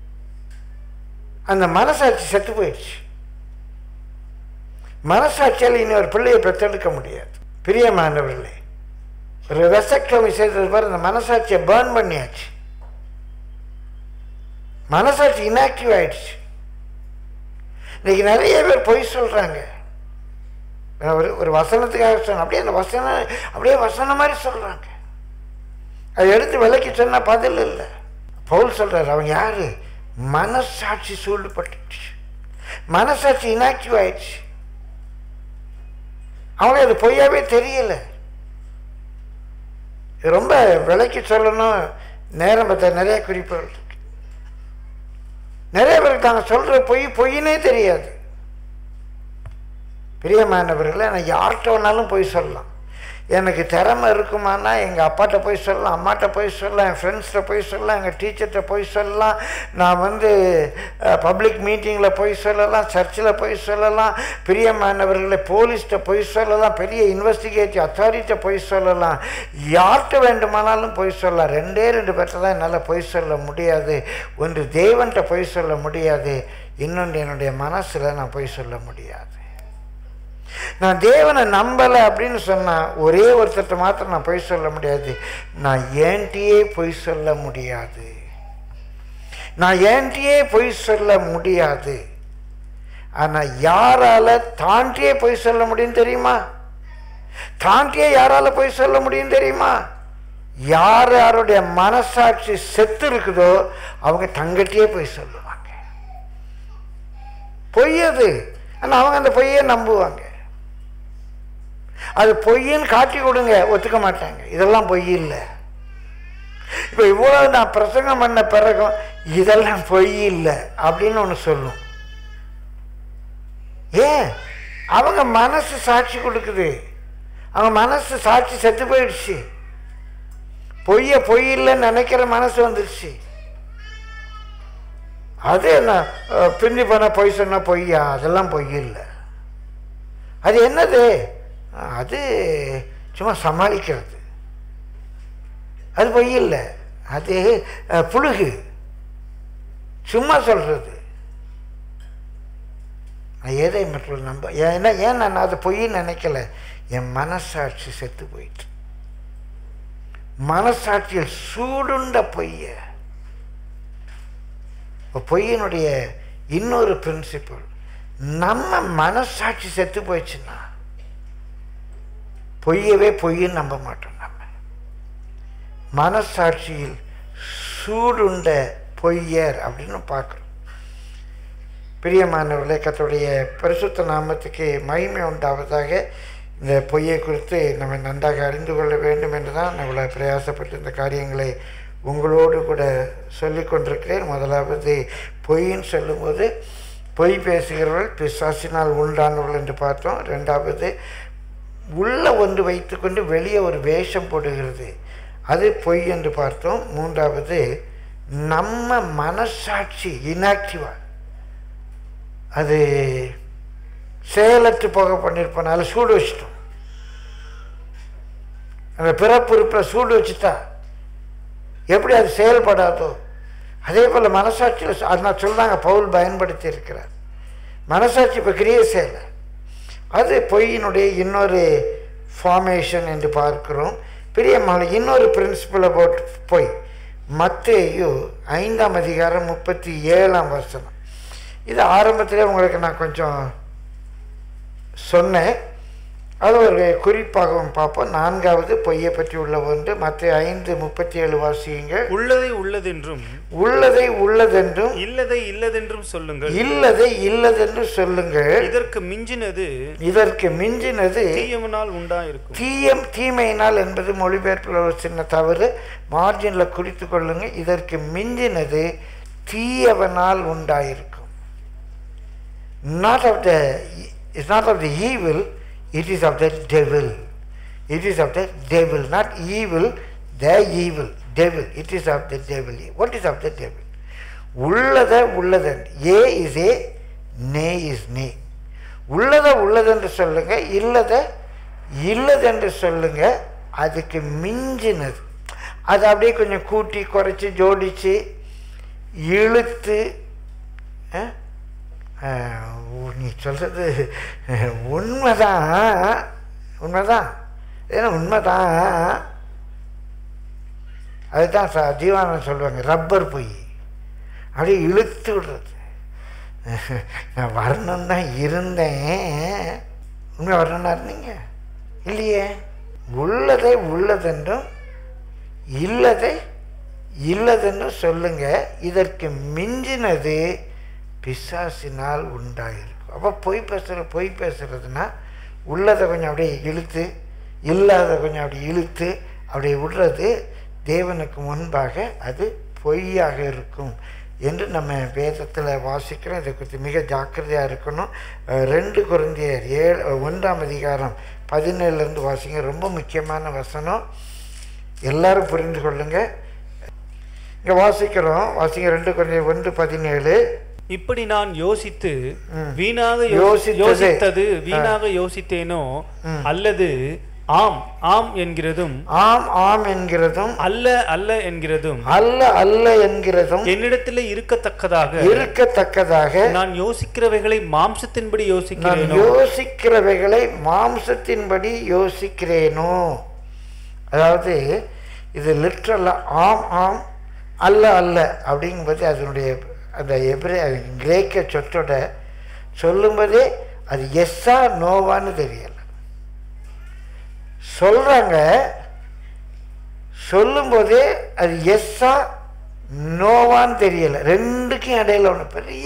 அந்த மனசாட்சி செத்து போயிடுச்சு. மனசாட்சியால் இனி ஒரு பிள்ளையை பெற்றெடுக்க முடியாது. பிரியமானவர்களே, ஒரு வெசக்டோமி செய்தது பாரு, அந்த மனசாட்சியை பேர்ன் பண்ணியாச்சு. மனசாட்சி இன்ஆக்டிவ் ஆயிடுச்சு. இன்னைக்கு நிறைய பேர் பொய் சொல்றாங்க. ஒரு ஒரு வசனத்துக்காக சொன்ன அப்படியே அந்த வசனம் அப்படியே வசனம் மாதிரி சொல்றாங்க. அதை எடுத்து விலைக்கு சொன்னா பதில் இல்லை. பவுல் சொல்றாரு, அவங்க யாரு? மனசாட்சி சூழ்நிப்பட்டுச்சு, மனசாட்சி இன்ஆக்டிவ் ஆயிடுச்சு. அவங்களுக்கு அது பொய்யாவே தெரியல. ரொம்ப விலைக்கு சொல்லணும், நேரம் பார்த்த நிறைய குறிப்புகள் இருக்கு. நிறைய பேருக்கு தாங்க சொல்ற பொய் பொய்னே தெரியாது. பிரியமானவர்களே, நான் யார்கிட்ட வேணாலும் போய் சொல்லலாம். எனக்கு திறமை இருக்குமானா எங்கள் அப்பாட்ட போய் சொல்லலாம், அம்மாட்ட போய் சொல்லலாம், என் ஃப்ரெண்ட்ஸ்கிட்ட போய் சொல்லலாம், எங்கள் டீச்சர்கிட்ட போய் சொல்லலாம், நான் வந்து பப்ளிக் மீட்டிங்கில் போய் சொல்லலாம், சர்ச்சில் போய் சொல்லலாம், பிரியமானவர்களை போலீஸ்கிட்ட போய் சொல்லலாம், பெரிய இன்வெஸ்டிகேட்டிவ் அத்தாரிட்டிட்ட போய் சொல்லலாம், யார்கிட்ட வேண்டுமானாலும் போய் சொல்லலாம். ரெண்டே ரெண்டு பேர்ட்ட தான் என்னால் போய் சொல்ல முடியாது. ஒன்று தேவன்கிட்ட போய் சொல்ல முடியாது, இன்னொன்று என்னுடைய மனசில் நான் போய் சொல்ல முடியாது. நான் தேவனை நம்பலை அப்படின்னு சொன்னால் ஒரே ஒருத்தட்ட மாத்திரம் நான் பொய் சொல்ல முடியாது, நான் ஏன்ட்டியே பொய் சொல்ல முடியாது. நான் ஏன்ட்டியே பொய் சொல்ல முடியாது. ஆனால் யாரால தாண்டியே பொய் சொல்ல முடியும் தெரியுமா? தாண்டியே யாரால பொய் சொல்ல முடியும் தெரியுமா? யார் யாருடைய மனசாட்சி செத்து இருக்குதோ அவங்க தங்கட்டியே பொய் சொல்லுவாங்க. பொய் அது. ஆனால் அவங்க அந்த பொய்யை நம்புவாங்க. அது பொய்ன்னு காட்டி கொடுங்க, ஒத்துக்க மாட்டாங்க. இதெல்லாம் பொய் இல்லை. இப்போ இவ்வளோ நான் பிரசங்கம் பண்ண பிறகும் இதெல்லாம் பொய் இல்லை அப்படின்னு ஒன்று சொல்லும். ஏன்? அவங்க மனசு சாட்சி கொடுக்குது. அவங்க மனசு சாட்சி செத்து போயிடுச்சு. பொய்ய பொய் இல்லைன்னு நினைக்கிற மனசு வந்துடுச்சு. அது என்ன பின்னி பண்ண பொய் சொன்னா பொய்யா? அதெல்லாம் பொய் இல்லை. அது என்னது? அது சும்மா சமாளிக்கிறது. அது பொய் இல்லை, அது புழுகு, சும்மா சொல்றது. நான் எதை மற்றவர்கள் நம்ப ஏன்னா ஏன் நான் அதை பொய்ன்னு நினைக்கல, என் மனசாட்சி செத்து போயிட்டு. மனசாட்சியில் சூடுண்ட பொய்ய. பொய்யினுடைய இன்னொரு பிரின்சிபல், நம்ம மனசாட்சி செத்து போயிடுச்சுன்னா பொய்யவே பொய்ன்னு நம்ப மாட்டோம். நம்ம மனசாட்சியில் சூடுண்ட பொய்யர் அப்படின்னு பார்க்குறோம். பிரியமானவர்களே, கர்த்தருடைய பரிசுத்த நாமத்துக்கு மகிமை உண்டாவதாக. இந்த பொய்யை குறித்து நம்ம நன்றாக அறிந்து கொள்ள வேண்டும் என்று தான் நான் இவ்வளோ பிரயாசப்பட்டு இந்த காரியங்களை உங்களோடு கூட சொல்லி கொண்டிருக்கிறேன். முதலாவது பொய்ன்னு சொல்லும்போது, பொய் பேசுகிறவர்கள் பிசாசினால் உண்டானவர்கள் என்று பார்த்தோம். ரெண்டாவது, உள்ள ஒன்று வைத்துக்கொண்டு வெளியே ஒரு வேஷம் போடுகிறது, அது பொய் என்று பார்த்தோம். மூன்றாவது, நம்ம மனசாட்சி இன்ஆக்டிவா, அது செயலற்று போக பண்ணியிருப்பனால சூடு வச்சுட்டோம். அந்த பிறப்புறுப்பில் சூடு வச்சுட்டா எப்படி அது செயல்படாதோ அதே போல் மனசாட்சியில் அதனால் சொல்கிறாங்க, பவுல் பயன்படுத்தி இருக்கிறார். மனசாட்சி இப்போ கிரியை செய்யலை, அது பொய்யினுடைய இன்னொரு ஃபார்மேஷன் என்று பார்க்கிறோம். பிரியமான இன்னொரு பிரின்சிபல் அபவுட் பொய், மத்தேயு ஐந்தாம் அதிகாரம் முப்பத்தி ஏழாம் வசனம். இது ஆரம்பத்திலே உங்களுக்கு நான் கொஞ்சம் சொன்னேன், அது ஒரு குறிப்பாகவும் பார்ப்போம். நான்காவது பொய்யை பற்றி உள்ள ஒன்று, மத்தேயு ஐந்து முப்பத்தி ஏழு வாசியுங்க. உள்ளதை உள்ளதென்றும் உள்ளதை உள்ளதென்றும் இல்லதை இல்லதென்றும் சொல்லுங்கள். இல்லதை இல்லதென்று சொல்லுங்கள். இதற்கு மிஞ்சினது இதற்கு மிஞ்சினது தீயவனால் உண்டாயிருக்கும். தீயம் தீமையினால் என்பது மொழிபெயர்ப்பில் ஒரு சின்ன தவறு, மார்ஜினில் குறித்து கொள்ளுங்க. இதற்கு மிஞ்சினது தீயவனால் உண்டாயிருக்கும். Not of the it's not of the evil, It is of the devil. It is of the devil, not evil, the evil, devil. It is of the devil. What is of the devil? உள்ளத உள்ளதன். ஏ is a, நே is நே. உள்ளத உள்ளதென்று சொல்லுங்க, இல்லத இல்லதென்று சொல்லுங்க. அதுக்கு மிஞ்சினது அது அப்படியே கொஞ்சம் கூட்டி குறைச்சி ஜோடிச்சு இழுத்து, நீ சொல்கிறது உண்மைதான் உண்மைதான் ஏன்னா உண்மைதான். அதுதான் ச ஜீவானந்தம் சொல்லுவாங்க, ரப்பர் பொய் அப்படியே இழுத்து விடுறது. நான் வரணும் தான் இருந்தேன், உண்மை வரணும்னா இருந்தீங்க இல்லையே. உள்ளதை உள்ளதென்றும் இல்லதை இல்லதென்றும் சொல்லுங்க. இதற்கு மிஞ்சினது பிசாசினால் உண்டாயிருக்கும். அப்போ பொய் பேசுகிற பொய் பேசுகிறதுனா உள்ளதை கொஞ்சம் அப்படியே இழுத்து இல்லாத கொஞ்சம் அப்படி இழுத்து அப்படியே விடுறது தேவனுக்கு முன்பாக அது பொய்யாக இருக்கும் என்று நம்ம வேதத்தில் வாசிக்கிறோம். இதை குறித்து மிக ஜாக்கிரதையாக இருக்கணும். ரெண்டு கொரிந்தியர் ஏழு ஒன்றாம் அதிகாரம் பதினேழுலேருந்து வாசிங்க. ரொம்ப முக்கியமான வசனம், எல்லாரும் புரிந்து கொள்ளுங்க. இங்கே வாசிக்கிறோம், வாசிங்க ரெண்டு கொரிந்தியர் ஒன்று பதினேழு. இப்படி நான் யோசித்து வீணாக யோசித்தது வீணாக யோசித்தேனோ அல்லது ஆம் ஆம் என்கிறதும் ஆம் ஆம் என்கிறதும் அல்ல அல்ல என்கிறதும் அல்ல அல்ல என்கிறதும் என்னிடத்தில் இருக்கத்தக்கதாக இருக்கத்தக்கதாக நான் யோசிக்கிறவைகளை மாம்சத்தின்படி யோசிக்கிறேனோ யோசிக்கிறவைகளை மாம்சத்தின்படி யோசிக்கிறேனோ. அதாவது இது லிட்ரலா ஆம் ஆம் அல்ல அல்ல அப்படிங்கும்போது அதனுடைய அந்த எப்ரே கிரேக்க சொற்றோட சொல்லும்போதே அது எஸ்ஸா நோவான்னு தெரியலை. சொல்கிறாங்க, சொல்லும்போதே அது எஸ்ஸா நோவான்னு தெரியலை. ரெண்டுக்கும் இடையில ஒன்று பெரிய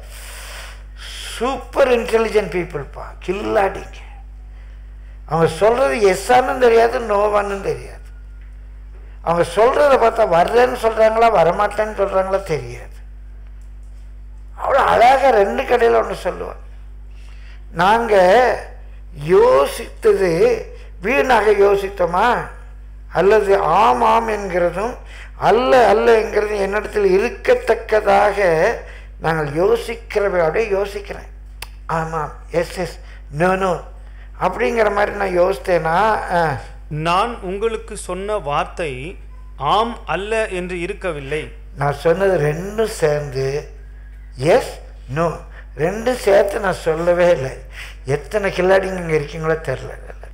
சூப்பர் இன்டெலிஜென்ட் பீப்புள்ப்பா, கில்லாடிங்க. அவங்க சொல்கிறது எஸ்ஸான்னு தெரியாது, நோவான்னு தெரியாது. அவங்க சொல்கிறத பார்த்தா வர்றேன்னு சொல்கிறாங்களா வரமாட்டேன்னு சொல்கிறாங்களா தெரியாது. அவ்வளோ அழகாக ரெண்டு கடையில் ஒன்று சொல்லுவாங்க. நாங்கள் யோசித்தது வீணாக யோசித்தோமா அல்லது ஆம் ஆம் என்கிறதும் அல்ல அல்ல என்கிறதும் என்னிடத்தில் இருக்கத்தக்கதாக நாங்கள் யோசிக்கிறவை அப்படியே யோசிக்கிறேன். ஆமாம் எஸ் எஸ் நோ நோ அப்படிங்கிற மாதிரி நான் யோசித்தேன்னா, நான் உங்களுக்கு சொன்ன வார்த்தை ஆம் அல்ல என்று இருக்கவில்லை. நான் சொன்னது ரெண்டும் சேர்ந்து எஸ் நோ ரெண்டும் சேர்த்து நான் சொல்லவே இல்லை. எத்தனை கில்லாடிங்க இங்கே இருக்கீங்களோ தெரில.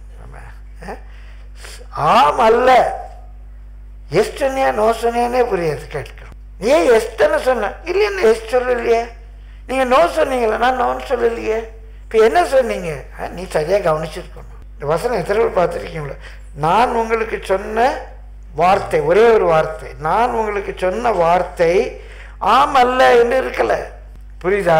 ஆம் அல்ல எஸ் சொன்னியா நோ சொன்னியானே புரியாது கேட்கிறோம். ஏன் எஸ் தானே சொன்னேன் இல்லையா, எஸ் சொல்லலையே. நீங்கள் நோ சொன்னீங்களா, நான் நோன்னு சொல்லலையே. இப்போ என்ன சொன்னீங்க, நீ சரியாக கவனிச்சிருக்கணும். இந்த வசனம் எத்தனை பேர் பார்த்துருக்கீங்களோ. நான் உங்களுக்கு சொன்ன வார்த்தை ஒரே ஒரு வார்த்தை, நான் உங்களுக்கு சொன்ன வார்த்தை ஆம் அல்ல என்று இருக்கலை. புரியுதா?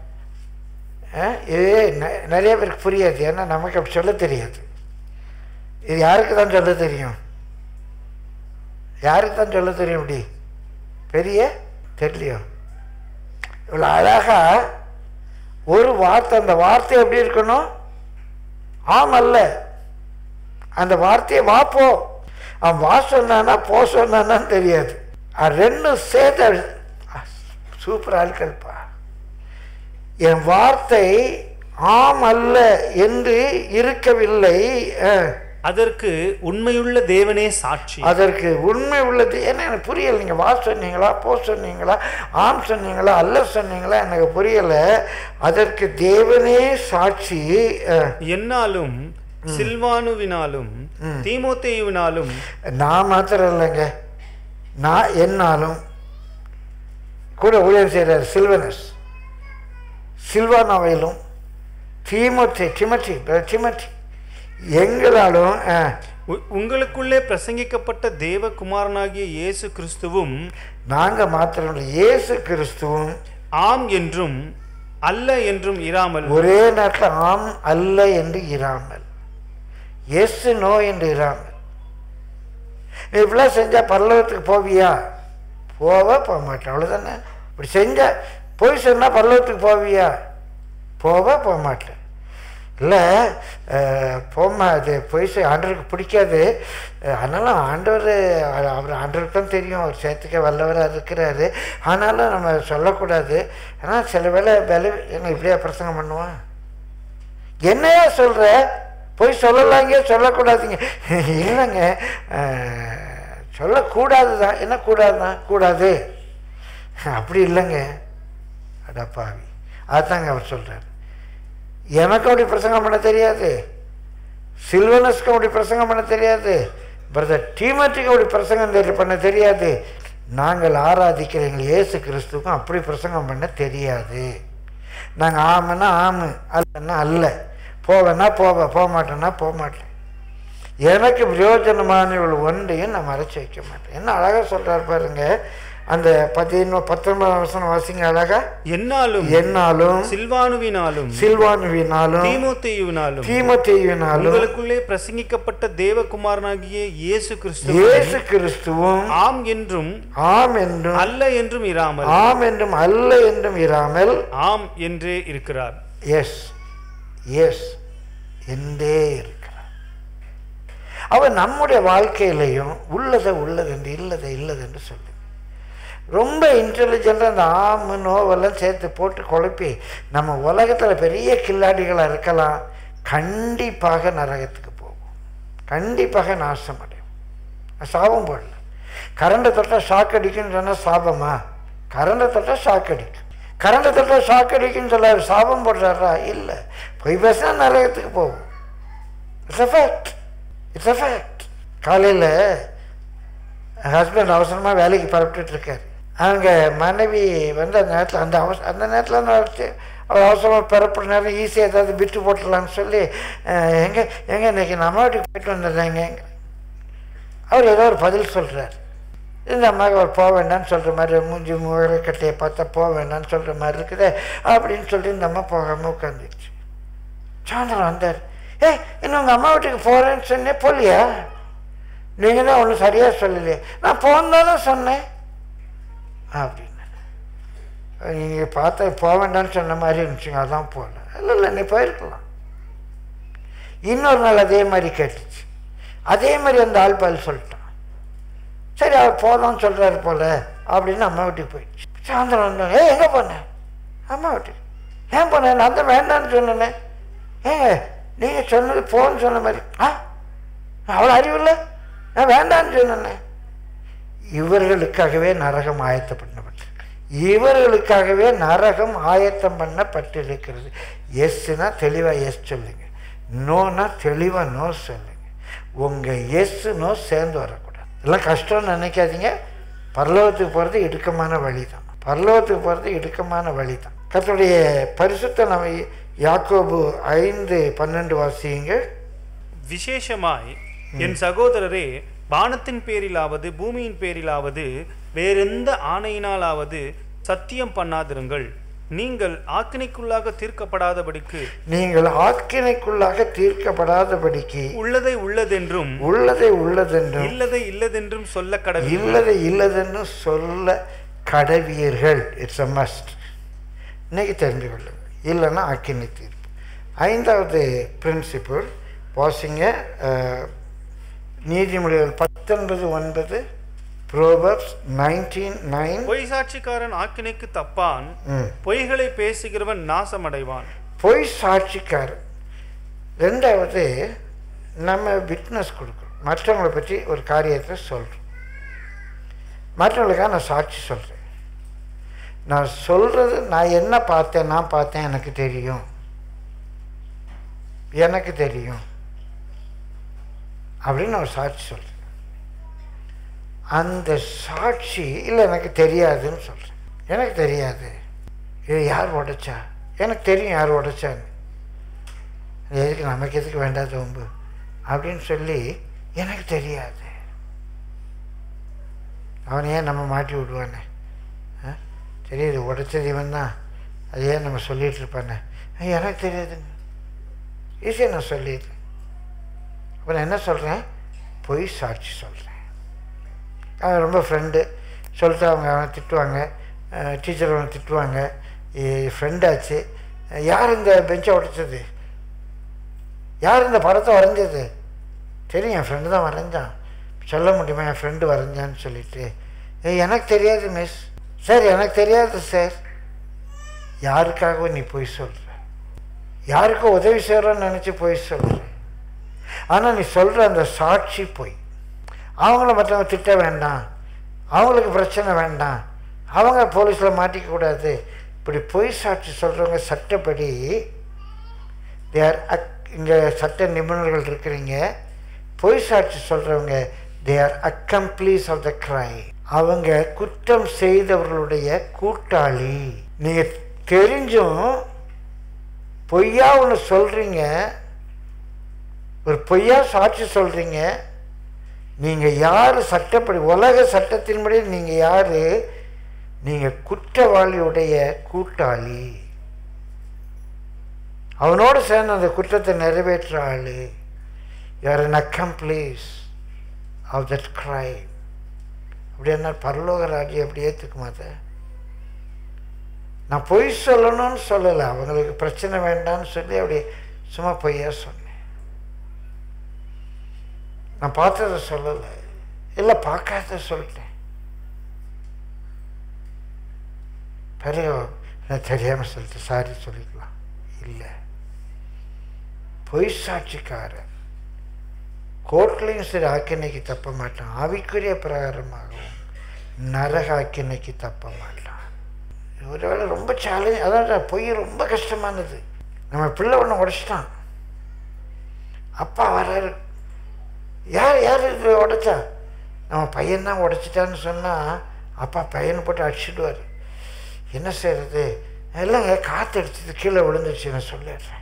இது நிறைய பேருக்கு புரியாது, ஏன்னா நமக்கு அப்படி சொல்ல தெரியாது. இது யாருக்கு தான் சொல்ல தெரியும், யாருக்கு தான் சொல்ல தெரியும்? அப்படி பெரிய தெரியலையோ. இவ்வளோ அழகா ஒரு வார்த்தை, அந்த வார்த்தை எப்படி இருக்கணும், ஆம் அல்ல. அந்த வார்த்தையை வா போ, அவன் வா சொன்னானா போ சொன்னான்னு தெரியாது. அது ரெண்டும் சேர்த்து சூப்பர் ஆட்கள்ப்பா. என் வார்த்தை ஆம் அல்ல என்று இருக்கவில்லை, அதற்கு உண்மையுள்ள தேவனே சாட்சி. அதற்கு உண்மை உள்ளது என்ன எனக்கு புரியலை. நீங்கள் வா சொன்னீங்களா போ சொன்னீங்களா ஆம் சொன்னீங்களா அல்ல சொன்னீங்களா எனக்கு புரியலை. அதற்கு தேவனே சாட்சி. என்னாலும் சில்வானுவினாலும் தீமோத்தேயுவினாலும் நான் மாத்திரம் இல்லைங்க, நான் என்னாலும் கூட ஊழியம் செய்கிறார் சில்வனஸ், சில்வானாவிலும் தீமோத்தே டிமோத்தி டிமோத்தி எங்களாலும் உங்களுக்குள்ளே பிரசங்கிக்கப்பட்ட தேவகுமாரனாகிய இயேசு கிறிஸ்துவும் நாங்கள் மாத்திரம் இயேசு கிறிஸ்துவும் ஆம் என்றும் அல்ல என்றும் இராமல், ஒரே நேரத்தில் ஆம் அல்ல என்று இராமல், எஸ் நோ என்று இராமல். இப்படிலாம் செஞ்சால் பரலோகத்துக்கு போவியா, போவ போக மாட்டேன், அவ்வளோதானே. இப்படி செஞ்சால் போய் சொன்னால் பரலோகத்துக்கு போவியா, போவ போக மாட்டேன். இல்லை போமா அது பொய் சொல் ஆண்டவருக்கு பிடிக்காது. ஆனாலும் ஆண்டவர் அவர் ஆண்டவருக்கு தான் தெரியும், அவர் சேர்த்துக்க வல்லவராக இருக்கிறாரு. ஆனாலும் நம்ம சொல்லக்கூடாது. ஆனால் சில வேளை விலை என்ன இப்படியா பிரசங்கம் பண்ணுவான், என்னையா சொல்கிற, போய் சொல்லலாங்க சொல்லக்கூடாதுங்க. இல்லைங்க சொல்லக்கூடாது தான். என்ன கூடாது தான், கூடாது அப்படி இல்லைங்க. அடப்பாவி, அதுதாங்க அவர் சொல்கிறார். எனக்கு அப்படி பிரசங்கம் பண்ண தெரியாது, சில்வனஸ்க்கு அப்படி பிரசங்கம் பண்ண தெரியாது, பிரதர் டீமேட்டிக்கு அப்படி பிரசங்கம் பண்ண தெரியாது. நாங்கள் ஆராதிக்கிற எங்கள் இயேசு கிறிஸ்துக்கும் அப்படி பிரசங்கம் பண்ண தெரியாது. நாங்கள் ஆமைன்னா ஆமு, அல்லன்னா அல்ல, போவேன்னா போவேன், போக மாட்டேன்னா போக மாட்டேன். எனக்கு பிரயோஜனமானவள் ஒன்றையும் நான் மறைச்சி வைக்க மாட்டேன். என்ன அழகாக சொல்கிறார் பாருங்க. அந்த பதினோ பத்தொன்பதாம் வசனம் வாசிங்க அழகா. என்னாலும் என்னாலும் சில்வானுவினாலும் சில்வானுவினாலும் தீமோத்தேயுவினாலும் தீமோத்தேயுவினாலும் உங்களுக்குள்ளே பிரசங்கிக்கப்பட்ட தேவகுமாரனாகிய இயேசு கிறிஸ்து இயேசு கிறிஸ்துவும் ஆம் என்றும் ஆம் என்றும் அல்ல என்றும் இராமல் ஆம் என்றும் அல்ல என்றும் இராமல் ஆம் என்றே இருக்கிறார். எஸ் எஸ் என்றே இருக்கிறார். அவர் நம்முடைய வாழ்க்கையிலையும் உள்ளதை உள்ளது என்று இல்லதை இல்லது என்று சொல்லு. ரொம்ப இன்டெலிஜென்ட்டாக அந்த ஆமு நோவெல்லாம் சேர்த்து போட்டு குழப்பி நம்ம உலகத்தில் பெரிய கில்லாடிகளாக இருக்கலாம், கண்டிப்பாக நரகத்துக்கு போகும், கண்டிப்பாக நாசம் அடையும். சாபம் போடல. கரண்டை தொட்டால் ஷாக் அடிக்குன்னு சொன்னால் சாபமா? கரண்டை தொட்டால் ஷாக் அடிக்கும். கரண்டை தொட்டால் ஷாக் அடிக்குன்னு சொல்ல சாபம் போடுறாரா? இல்லை. போய் பேசினா நரகத்துக்கு போகும். It's a fact, it's a fact. காலையில் ஹஸ்பண்ட் அவசரமாக வேலைக்கு பரப்பிட்டுருக்கார். அவங்க மனைவி வந்து அந்த நேரத்தில் அந்த அவச அந்த நேரத்தில் தான் அவர் அவசரமாக பிறப்புற நேரம் ஈஸியாக ஏதாவது விட்டு போட்டுடலான்னு சொல்லி எங்கே எங்கே இன்றைக்கி நம்ம வீட்டுக்கு போய்ட்டு வந்துடுறாங்க. அவர் ஏதோ ஒரு பதில் சொல்கிறார். இந்த அம்மாவுக்கு அவர் போக வேண்டாம்னு சொல்கிற மாதிரி, மூஞ்சி முகரை கட்டையை பார்த்தா போக வேண்டாம்னு சொல்கிற மாதிரி இருக்குது அப்படின்னு சொல்லிட்டு இந்த அம்மா போகாமல் உட்காந்துருச்சு. சாயந்தரம் வந்தார். ஏ இன்னும் உங்கள் அம்மா வீட்டுக்கு போகிறேன்னு சொன்னேன், போலியா? நீங்கள் தான் ஒன்றும் சரியாக சொல்லலையே. நான் போந்தானே சொன்னேன் அப்படின்னு. நீங்கள் பார்த்தா போக வேண்டாம்னு சொன்ன மாதிரி இருந்துச்சுங்க, அதான் போகல. இல்லை இல்லை நீ போயிருக்கலாம். இன்னொரு நாள் அதே மாதிரி கேட்டுச்சு. அதே மாதிரி அந்த ஆள் பால் சொல்லிட்டான். சரி அவர் போதான்னு சொல்கிறாரு போல் அப்படின்னு அம்மா வீட்டுக்கு போயிடுச்சு. சாயந்தரம் வந்தோம். ஏ எங்கே போனேன்? அம்மா வீட்டுக்கு. ஏன் போனேன்? நான் தான் வேண்டான்னு சொன்னேன். ஏங்க நீங்கள் சொன்னது போன்னு சொன்ன மாதிரி. ஆ அவ்வளோ அறிவில்லை, நான் வேண்டான்னு சொன்னேன். இவர்களுக்காகவே நரகம் ஆயத்தப்பட்டப்பட்டிருக்கு. இவர்களுக்காகவே நரகம் ஆயத்தம் பண்ணப்பட்டிருக்கிறது. எஸ்னா தெளிவாக எஸ் சொல்லுங்க, நோனா தெளிவாக நோ சொல்லுங்க. உங்கள் எஸ் நோ சேர்ந்து வரக்கூடாது. எல்லாம் கஷ்டம்னு நினைக்காதீங்க. பரலோகத்துக்கு போகிறது இடுக்கமான வழி தான். பரலோகத்துக்கு போகிறது இடுக்கமான வழி தான். கர்த்தருடைய பரிசுத்த நம்ம யாக்கோபு ஐந்து பன்னெண்டு வாசியுங்க. விசேஷமாய் என் சகோதரரே, வானத்தின் பேரிலாவது பூமியின் பேரிலாவது வேறெந்த ஆணையினாலாவது சத்தியம் பண்ணாதிருங்கள். நீங்கள் ஆக்கினைக்குள்ளாக தீர்க்கப்படாதபடிக்கு நீங்கள் ஆக்கினைக்குள்ளாக தீர்க்கப்படாதபடிக்கு உள்ளதை உள்ளதென்றும் உள்ளதை உள்ளதென்றும் இல்லதை இல்லதென்றும் சொல்ல கடவி இல்லதை இல்லதென்றும் சொல்ல கடவியர்கள். It's a must. இன்னைக்கு தெரிந்து கொள்ளுங்கள், இல்லைன்னா ஆக்கினை தீர்ப்பு. ஐந்தாவது பிரின்சிபிள் வாசிங்க. நீதிமொழிகள் பத்தொன்பது ஒன்பது, ப்ரோவர்ப்ஸ் நைன்டீன் நைன். பொய் சாட்சிக்காரன் ஆக்கினைக்கு தப்பான், பொய்களை பேசுகிறவன் நாசமடைவான். பொய் சாட்சிக்காரன். ரெண்டாவது, நம்ம விட்னஸ் கொடுக்குறோம், மற்றவங்களை பற்றி ஒரு காரியத்தை சொல்கிறோம். மற்றவங்களுக்காக நான் சாட்சி சொல்கிறேன். நான் சொல்கிறது, நான் என்ன பார்த்தேன், நான் பார்த்தேன், எனக்கு தெரியும், எனக்கு தெரியும் அப்படின்னு ஒரு சாட்சி சொல்கிறேன். அந்த சாட்சி இல்லை எனக்கு தெரியாதுன்னு சொல்கிறேன். எனக்கு தெரியாது, இது யார் உடைச்சா, எனக்கு தெரியும் யார் உடைச்சான்னு, எதுக்கு நமக்கு எதுக்கு வேண்டாத வம்பு அப்படின்னு சொல்லி எனக்கு தெரியாது. அவன் ஏன் நம்ம மாட்டி விடுவானே, சரி இது உடைச்சது இவன் தான், அது ஏன் நம்ம சொல்லிகிட்டு இருப்பானே, எனக்கு தெரியாதுங்க, ஈஸியாக நான் சொல்லிடுறேன். அப்போ நான் என்ன சொல்கிறேன், பொய் சாட்சி சொல்கிறேன். அவன் ரொம்ப ஃப்ரெண்டு சொல்லிட்டு அவங்க அவனை திட்டுவாங்க, டீச்சர் அவனை திட்டுவாங்க, ஃப்ரெண்டாச்சு, யார் இந்த பெஞ்சை உடைச்சது, யார் இந்த படத்தை வரைஞ்சது? தெரியும், என் ஃப்ரெண்டு தான் வரைஞ்சான். சொல்ல முடியுமா என் ஃப்ரெண்டு வரைஞ்சான்னு சொல்லிட்டு? ஏ எனக்கு தெரியாது மிஸ். சார் எனக்கு தெரியாது சார். யாருக்காகவும் நீ போய் சொல்கிற, யாருக்கும் உதவி செய்கிறோன்னு நினச்சி போய் சொல்கிற. ஆனால் நீ சொல்கிற அந்த சாட்சி போய். அவங்கள மற்றவங்க திட்ட வேண்டாம், அவங்களுக்கு பிரச்சனை வேண்டாம், அவங்க போலீஸில் மாட்டிக்கக்கூடாது, இப்படி பொய் சாட்சி சொல்கிறவங்க சட்டப்படி தேர் அக் இங்கே சட்ட நிபுணர்கள் இருக்கிறீங்க. பொய் சாட்சி சொல்கிறவங்க they are accomplice of the crime. அவங்க குற்றம் செய்தவர்களுடைய கூட்டாளி. நீங்கள் தெரிஞ்சும் பொய்யா ஒன்று சொல்கிறீங்க, ஒரு பொய்யா சாட்சி சொல்கிறீங்க. நீங்கள் யார் சட்டப்படி, உலக சட்டத்தின்படி நீங்கள் யார்? நீங்கள் குற்றவாளியுடைய கூட்டாளி. அவனோடு சேர்ந்து அந்த குற்றத்தை நிறைவேற்ற ஆள். You are an accomplice of that crime. அப்படி என்ன பரலோக ராஜ்யம் அப்படி ஏற்றுக்க மாட்டேன். நான் பொய் சொல்லணும்னு சொல்லலை, அவங்களுக்கு பிரச்சனை வேண்டான்னு சொல்லி அப்படி சும்மா பொய்யா சொன்னேன். நான் பார்த்ததை சொல்லலை, இல்லை பார்க்காத சொல்லிட்டேன். பெரிய நான் தெரியாமல் சொல்லிட்டு சாரி சொல்லிக்கலாம். இல்லை, பொய் சாட்சிக்காரன் கோர்ட்லையும் சரி ஆக்கினைக்கு தப்ப மாட்டான், ஆவிக்குரிய பிரகாரமாகவும் நரக ஆக்கினைக்கு தப்ப மாட்டான். ஒரு வேளை ரொம்ப சேலஞ்ச், அதாவது பொய் ரொம்ப கஷ்டமானது. நம்ம பிள்ளை ஒன்று உடைச்சிட்டான், அப்பா வர்றாரு, யார் யார் இது உடைச்சா? நம்ம பையன்தான் உடைச்சிட்டான்னு சொன்னால் அப்பா பையனை போட்டு அடிச்சுடுவார். என்ன செய்கிறது? இல்லைங்க காற்று அடிச்சது கீழே விழுந்துச்சுன்னு சொல்லிடுறேன்.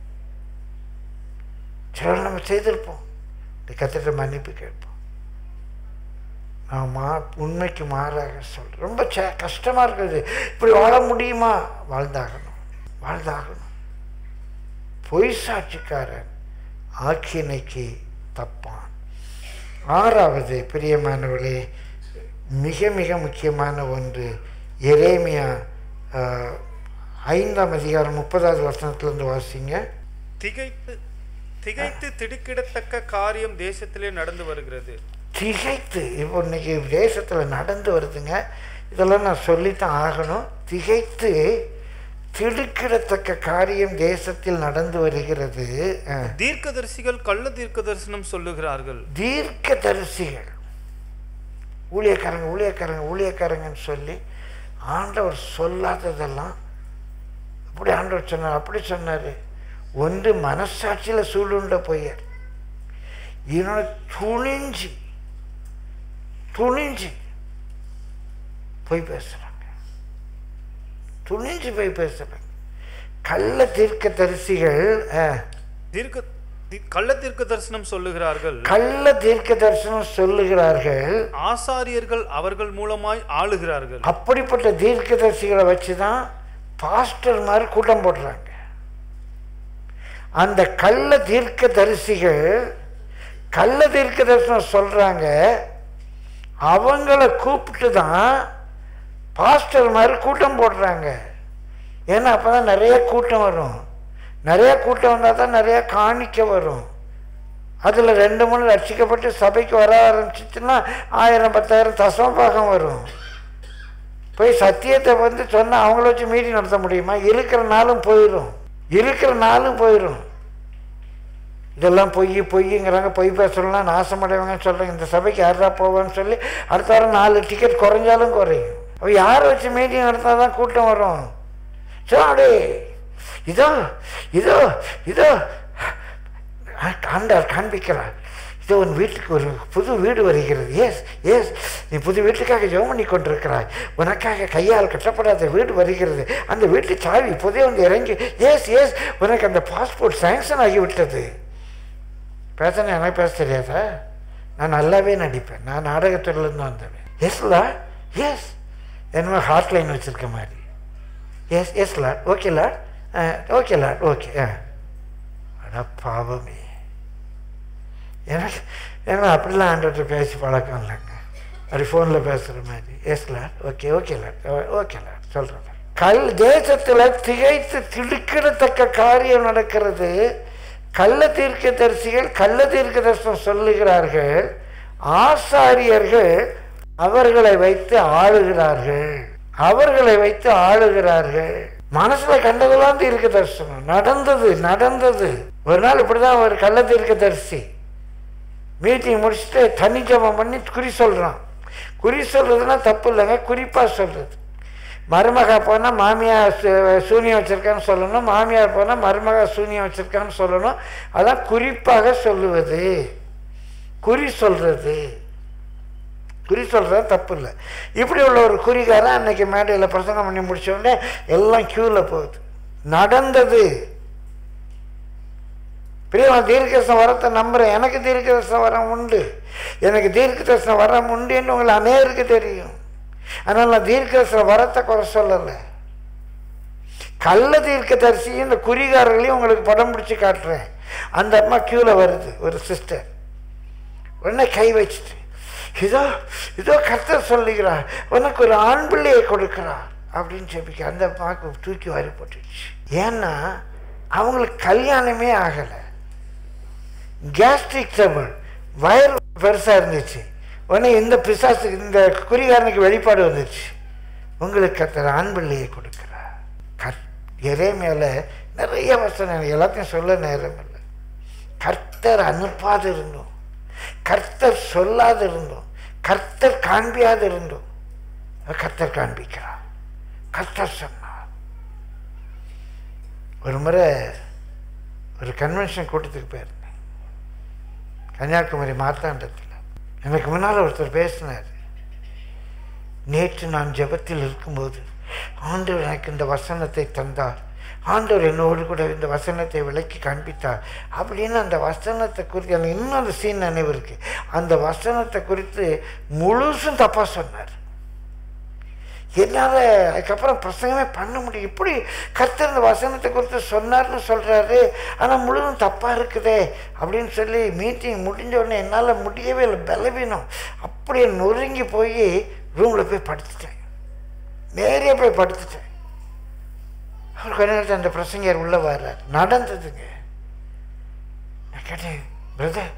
சில நம்ம செய்திருப்போம், கத்திட்ட மன்னிப்பு கேட்போம். நான் மா உண்மைக்கு மாறாக சொல்கிறேன். ரொம்ப ச கஷ்டமாக இருக்குது. இப்படி வாழ முடியுமா? வாழ்ந்தாகணும், வாழ்ந்தாகணும். பொய் சாட்சிக்காரன் ஆக்கினைக்கு தப்பான். ஆறாவது பிரியமானவர்களே, மிக மிக முக்கியமான ஒன்று, எரேமியா ஐந்தாம் அதிகாரம் முப்பதாவது வசனத்திலிருந்து வாசிங்க. திகைத்து திகைத்து திடுக்கிடத்தக்க காரியம் தேசத்திலே நடந்து வருகிறது. திகைத்து இப்போ இன்னைக்கு தேசத்தில் நடந்து வருதுங்க. இதெல்லாம் நான் சொல்லித்தான் ஆகணும். திகைத்து திடுக்கிடத்தக்க காரியம் தேசத்தில் நடந்து வருகிறது. தீர்க்கதரிசிகள் கள்ள தீர்க்க தரிசனம் சொல்லுகிறார்கள். தீர்க்க தரிசிகள் ஊழியக்காரங்க ஊழியக்காரங்க ஊழியக்காரங்கன்னு சொல்லி ஆண்டவர் சொல்லாததெல்லாம் அப்படி ஆண்டவர் சொன்னார், அப்படி சொன்னார். ஒன்று மனசாட்சியில் சூடுண்ட பொய்யர், இன்னொன்று துணிஞ்சு துணிஞ்சு பொய் பேசுகிறாங்க, துணிஞ்சு போய் பேசுகிறாங்க. கள்ள தீர்க்க தரிசிகள் தீர்க்க கள்ள தீர்க்க தரிசனம் சொல்லுகிறார்கள். கள்ள தீர்க்க தரிசனம் சொல்லுகிறார்கள். ஆசாரியர்கள் அவர்கள் மூலமாய் ஆளுகிறார்கள். அப்படிப்பட்ட தீர்க்க தரிசிகளை வச்சுதான் பாஸ்டர் மாதிரி கூட்டம் போடுறாங்க. அந்த கள்ள தீர்க்க தரிசிகள் கள்ள தீர்க்க தரிசனம் சொல்றாங்க, அவங்கள கூப்பிட்டு தான் பாஸ்டர் மாதிரி கூட்டம் போடுறாங்க. ஏன்னா அப்பதான் நிறைய கூட்டம் வரும். நிறைய கூட்டம் வந்தால் தான் நிறைய காணிக்க வரும். அதில் ரெண்டு மூணு ரட்சிக்கப்பட்டு சபைக்கு வர ஆரம்பிச்சிச்சுன்னா ஆயிரம் பத்தாயிரம் தசமபாகம் வரும். போய் சத்தியத்தை வந்து சொன்னால் அவங்கள வச்சு மீட்டிங் நடத்த முடியுமா? இருக்கிற நாளும் போயிடும், இருக்கிற நாளும் போயிடும். இதெல்லாம் பொய் பொய்ங்கிறாங்க, பொய் பேசலாம், நாசமடைவாங்கன்னு சொல்கிறாங்க. இந்த சபைக்கு யாரா போவான்னு சொல்லி அடுத்த வாரம் நாலு டிக்கெட் குறைஞ்சாலும் குறையும். அப்போ யாரை வச்சு மீட்டிங் நடத்தினா தான் கூட்டம் வரும்? சரி, இதோ இதோ இதோ ஆண்டார் காண்பிக்கிறார், இதோ உன் வீட்டுக்கு ஒரு புது வீடு வருகிறது. எஸ் எஸ் நீ புது வீட்டுக்காக ஜெபம் பண்ணி கொண்டிருக்கிறாய், உனக்காக கையால் கட்டப்படாத வீடு வருகிறது, அந்த வீட்டு சாவி இப்போதே வந்து இறங்கி. எஸ் எஸ் உனக்கு அந்த பாஸ்போர்ட் சாங்ஷன் ஆகிவிட்டது. பேசணும், எனக்கு பேச தெரியாதா? நான் நல்லாவே நடிப்பேன், நான் நாடகத்துலேருந்து வந்தேன். எஸ்லா எஸ் என்னமோ ஹாட்லைன் வச்சுருக்க மாதிரி. Yes yes lord, okay lord, okay lord, okay. அடா பாவமே, எனக்கு ஏன்னா அப்படிலாம் ஆண்டவர்கிட்ட பேசி பழக்கம் இல்லைங்க, அப்படி ஃபோனில் பேசுகிற மாதிரி. Yes lord, okay okay lord, okay lord சொல்கிறேன். கல் தேசத்தில் திகைத்து திடுக்கிடத்தக்க காரியம் நடக்கிறது. கள்ள தீர்க்கதரிசிகள் கள்ள தீர்க்க தரிசனம் சொல்லுகிறார்கள், ஆசாரியர்கள் அவர்களை வைத்து ஆளுகிறார்கள் அவர்களை வைத்து ஆளுகிறார்கள் மனசுல கண்டதெல்லாம் தீர்க்க தரிசனம் நடந்தது நடந்தது ஒரு நாள் இப்படிதான் ஒரு கள்ள தீர்க்க தரிசி மீட்டிங் முடிச்சுட்டு தனி ஜபம் பண்ணி குறி சொல்றான். குறி சொல்றதுன்னா தப்பு இல்லைங்க, குறிப்பா சொல்றது. மருமகா போனால் மாமியார் சூனியம் வச்சிருக்கான்னு சொல்லணும், மாமியார் போனால் மருமகா சூனியம் வச்சிருக்கான்னு சொல்லணும். அதான் குறிப்பாக சொல்லுவது, குறி சொல்றது. குறி சொல்றது தப்பு இல்லை. இப்படி உள்ள ஒரு குறிகாரன் அன்னைக்கு மேடையில் பிரசங்கம் பண்ணி முடிச்ச உடனே எல்லாம் கியூவில் போகுது. நடந்தது. பிரியமா, தீர்க்கதரிசன வரத்தை நம்புறேன். எனக்கு தீர்க்கதரிசன வரம் உண்டு, எனக்கு தீர்க்கதரிசன வரம் உண்டுன்னு உங்களை அநேருக்கு தெரியும். அதனால் நான் தீர்க்கதரிசன வரத்தை குறை சொல்லலை. கள்ள தீர்க்கதரிசியும் இந்த குறிகாரர்களையும் உங்களுக்கு படம் பிடிச்சி காட்டுறேன். அந்த அம்மா கியூவில் வருது, ஒரு சிஸ்டர். உடனே கை வச்சுட்டு, இதோ இதோ கர்த்தர் சொல்லுகிறார், உனக்கு ஒரு ஆண் பிள்ளையை கொடுக்கிறார் அப்படின்னு ஜெபிக்க அந்த அம்மாவுக்கு தூக்கி வாரி போட்டுச்சு. ஏன்னா அவங்களுக்கு கல்யாணமே ஆகலை, கேஸ்ட்ரிக் ட்ரபிள், வயர் பெருசாக இருந்துச்சு. உடனே இந்த பிசாசுக்கு இந்த குறிகாரனுக்கு வெளிப்பாடு வந்துச்சு, உங்களுக்கு கர்த்தர் ஆண் பிள்ளையை கொடுக்கிறார். கர் எரேமியால நிறைய வசனம், எல்லாத்தையும் சொல்ல நேரம் இல்லை. கர்த்தர் அனுப்பாது இருந்தோம், கர்த்தர் சொல்லாது இருந்தோம், கர்த்தர் காண்பியாது இருந்தோம். கர்த்தர் காண்பிக்கிறார், கர்த்தர் சொன்னார். ஒரு முறை ஒரு கன்வென்ஷன் கூட்டத்துக்கு போயிருந்தேன், கன்னியாகுமரி மார்த்தாண்டத்தில். எனக்கு முன்னால் ஒருத்தர் பேசினார். நேற்று நான் ஜெபத்தில் இருக்கும்போது ஆண்டவர் எனக்கு இந்த வசனத்தை தந்தார், ஆண்டவர் என்னோடு கூட இந்த வசனத்தை விளக்கி காண்பித்தார் அப்படின்னு அந்த வசனத்தை குறித்து எனக்கு இன்னும் அந்த சீன் நினைவு இருக்கு. அந்த வசனத்தை குறித்து முழுசும் தப்பாக சொன்னார். என்னால் அதுக்கப்புறம் பிரசங்கமே பண்ண முடியும். இப்படி கர்த்தர் இந்த வசனத்தை குறித்து சொன்னார்னு சொல்கிறாரு, ஆனால் முழுதும் தப்பாக இருக்குதே அப்படின்னு சொல்லி மீட்டிங் முடிஞ்ச உடனே என்னால் முடியவே இல்லை, பலவீனம். அப்படியே நொறுங்கி போய் ரூமில் போய் படுத்துட்டேன், நேரே போய் படுத்துட்டேன். அவர் கொஞ்ச நேரத்தில் அந்த பிரசங்கர் உள்ள வர்றார். நடந்ததுங்க. நான் கேட்டேன், பிரதர்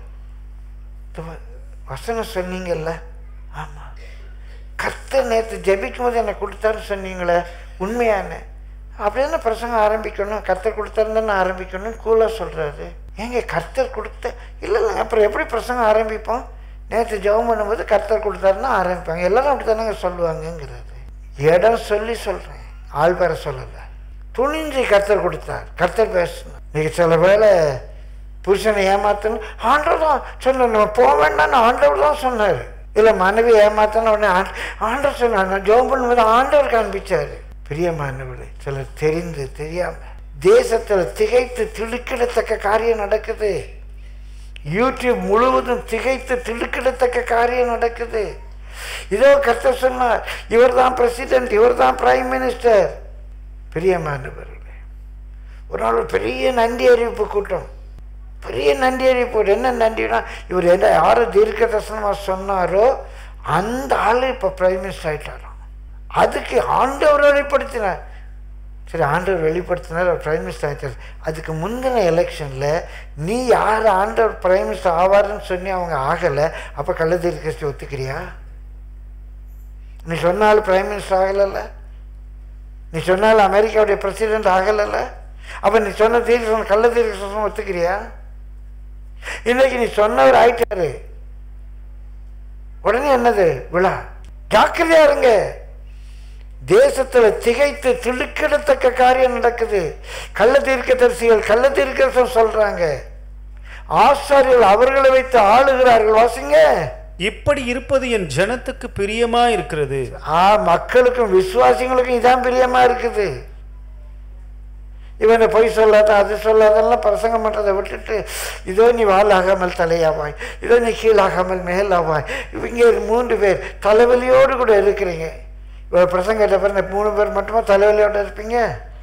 வசனம் சொன்னீங்கல்ல? ஆமாம். கர்த்தர் நேற்று ஜெபிக்கும் போது என்னை கொடுத்தாருன்னு சொன்னீங்களே, உண்மையான அப்படின்னு பிரசங்கம் ஆரம்பிக்கணும், கர்த்தர் கொடுத்தாருன்னு ஆரம்பிக்கணும்னு கூலாக சொல்கிறாரு. ஏங்க கர்த்தர் கொடுத்த இல்லை இல்லைங்க, அப்புறம் எப்படி பிரசங்கம் ஆரம்பிப்போம்? நேற்று ஜெபம் பண்ணும்போது கர்த்தர் கொடுத்தாருன்னா ஆரம்பிப்பாங்க, எல்லாரும் அப்படி தானேங்க சொல்லுவாங்கங்கிறாரு. இடம் சொல்லி சொல்கிறேன், ஆள் பேர சொல்லலை. துணிஞ்சு கர்த்தர் கொடுத்தார், கர்த்தர் பேசணும். இன்னைக்கு சில வேளை புருஷனை ஏமாத்தணும், ஆண்டவர் தான் சொன்ன போக வேண்டாம்னு ஆண்டவர் தான் சொன்னார். இல்லை மனைவி ஏமாத்தன உடனே ஆண்டவர் சொன்னார், நான் ஜெபம் பண்ணும்போது ஆண்டவர் காண்பிச்சார். பிரியமானவர்களே, சிலர் தெரிந்து தெரியாமல் தேசத்தில் திகைத்து திடுக்கிடத்தக்க காரியம் நடக்குது. யூடியூப் முழுவதும் திகைத்து திடுக்கிடத்தக்க காரியம் நடக்குது. இதோ கர்த்தர் சொன்னார், இவர் தான் பிரசிடென்ட், இவர் தான் பிரைம் மினிஸ்டர். பிரியமானவர்களே, ஒரு நாள் ஒரு பெரிய நன்றி அறிவிப்பு கூட்டம், பெரிய நன்றி அறிவிப்பு. என்ன நன்றினா, இவர் என்ன யாரை தீர்க்க தரிசனமாக சொன்னாரோ அந்த ஆள் இப்போ பிரைம் மினிஸ்டர் ஆகிட்டாராம். அதுக்கு ஆண்டவர் வெளிப்படுத்தினார். சரி, ஆண்டவர் வெளிப்படுத்தினார், அவர் பிரைம் மினிஸ்டர் ஆகிட்டார். அதுக்கு முந்தின எலெக்ஷனில் நீ யார் ஆண்டவர் பிரைம் மினிஸ்டர் ஆவாருன்னு சொல்லி அவங்க ஆகலை, அப்போ கள்ள தீர்க்கதரிசி ஒத்துக்கிறியா? நீ சொன்னாலும் பிரைம் மினிஸ்டர் ஆகலைல்ல, நீ சொன்னாலும் அமெரிக்காவுடைய பிரசிடென்ட் ஆகலைல்ல, அப்போ நீ சொன்ன தீர்க்க கள்ள தீர்க்க ஒத்துக்கிறியா? இன்னைக்கு நீ சொன்னவர் ஆயிட்டாரு, உடனே என்னது விழா? ஜாக்கிரதையா இருங்க. தேசத்துல திகைத்து திடுக்கிடத்தக்க காரியம் நடக்குது. கள்ள தீர்க்கதரிசிகள் கள்ள தீர்க்கதரிசனம் சொல்றாங்க, ஆசாரியர்கள் அவர்களை வைத்து ஆளுகிறார்கள். வாசிங்க. இப்படி இருப்பது என் ஜனத்துக்கு பிரியமா இருக்கிறது. ஆ, மக்களுக்கும் விசுவாசிகளுக்கும் இதான் பிரியமா இருக்குது. இவனை பொய் சொல்லாத அது சொல்லாதெல்லாம் பிரசங்கம் பண்ணுறதை விட்டுட்டு, இதோ நீ வாலாகாமல் தலையாவாய், இதோ நீ கீழாகாமல் மேலாவாய். இவங்க மூன்று பேர் தலைவலியோடு கூட இருக்கிறீங்க. இப்போ பிரசங்கிட்ட பிறந்த மூணு பேர் மட்டுமா தலைவலியோடு இருப்பீங்க?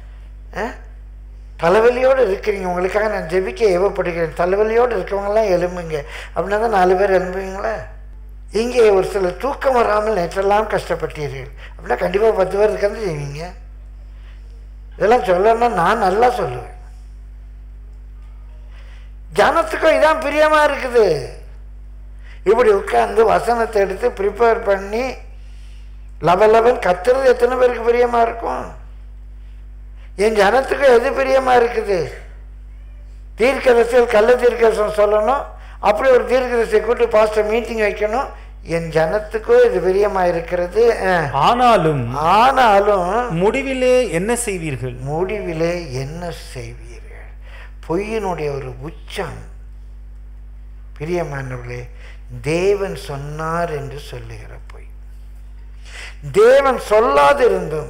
தலைவலியோடு இருக்கிறீங்க. உங்களுக்காக நான் ஜெபிக்க ஏவப்படுகிறேன். தலைவலியோடு இருக்கவங்களாம் எலும்புங்க அப்படின்னா தான் நாலு பேர் எலும்புவீங்களா? இங்கே ஒரு சில தூக்கம் வராமல் நேற்றெல்லாம் கஷ்டப்பட்டீர்கள் அப்படின்னா கண்டிப்பாக பத்து பேர் இருக்கிறது செய்வீங்க. இதெல்லாம் சொல்லணும்னா நான் நல்லா சொல்லுவேன். ஜனத்துக்கும் இதான் பிரியமாக இருக்குது. இப்படி உட்கார்ந்து வசனத்தை எடுத்து ப்ரிப்பேர் பண்ணி லெவல் லெவல் கத்துறது எத்தனை பேருக்கு பிரியமாக இருக்கும்? என் ஜனத்துக்கு எது பிரியமாக இருக்குது? தீர்க்கதரிசிகள் கள்ள தீர்க்கதரிசனம் சொல்லணும், அப்படி ஒரு தீர்க்கதரிசியை கூட்டி பாஸ்டர் மீட்டிங் வைக்கணும். என் ஜனத்துக்கும் இது பிரியமாக இருக்கிறது. ஆனாலும் ஆனாலும் முடிவிலே என்ன செய்வீர்கள்? முடிவிலே என்ன செய்வீர்கள்? பொய்யினுடைய ஒரு உச்சம். பிரியமானவர்களே, தேவன் சொன்னார் என்று சொல்லுகிற பொய். தேவன் சொல்லாதிருந்தும்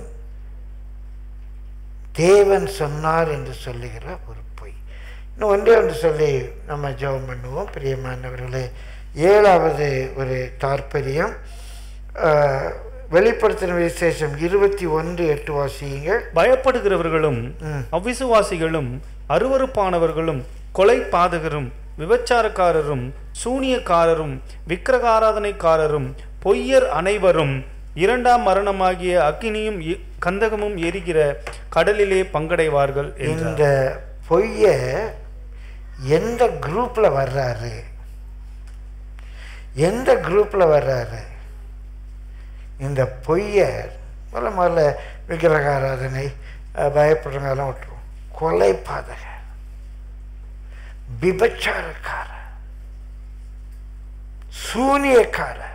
தேவன் சொன்னார் என்று சொல்லுகிற ஒரு பொய். இன்னும் ஒன்றே ஒன்று சொல்லி நம்ம ஜெபம் பண்ணுவோம். பிரியமானவர்களே, ஏழாவது ஒரு தாற்பயம், வெளிப்படுத்தின விசேஷம் இருபத்தி ஒன்று எட்டு வாசியுங்கள். பயப்படுகிறவர்களும் அவிசுவாசிகளும் அருவருப்பானவர்களும் கொலை பாதகரும் விபச்சாரக்காரரும் சூனியக்காரரும் விக்கிரகாராதனைக்காரரும் பொய்யர் அனைவரும் இரண்டாம் மரணமாகிய அக்கினியும் கந்தகமும் எரிகிற கடலிலே பங்கடைவார்கள். இந்த பொய்ய எந்த குரூப்ல வர்றாரு? எந்த குரூப்ல வர்றாரு இந்த பொய்யர்? முதல்ல முதல்ல விக்கிரகாராதனை பயப்படுறவங்கெல்லாம் விட்டுருவோம். கொலை பாதகர், விபச்சாரக்காரர், சூனியக்காரர்,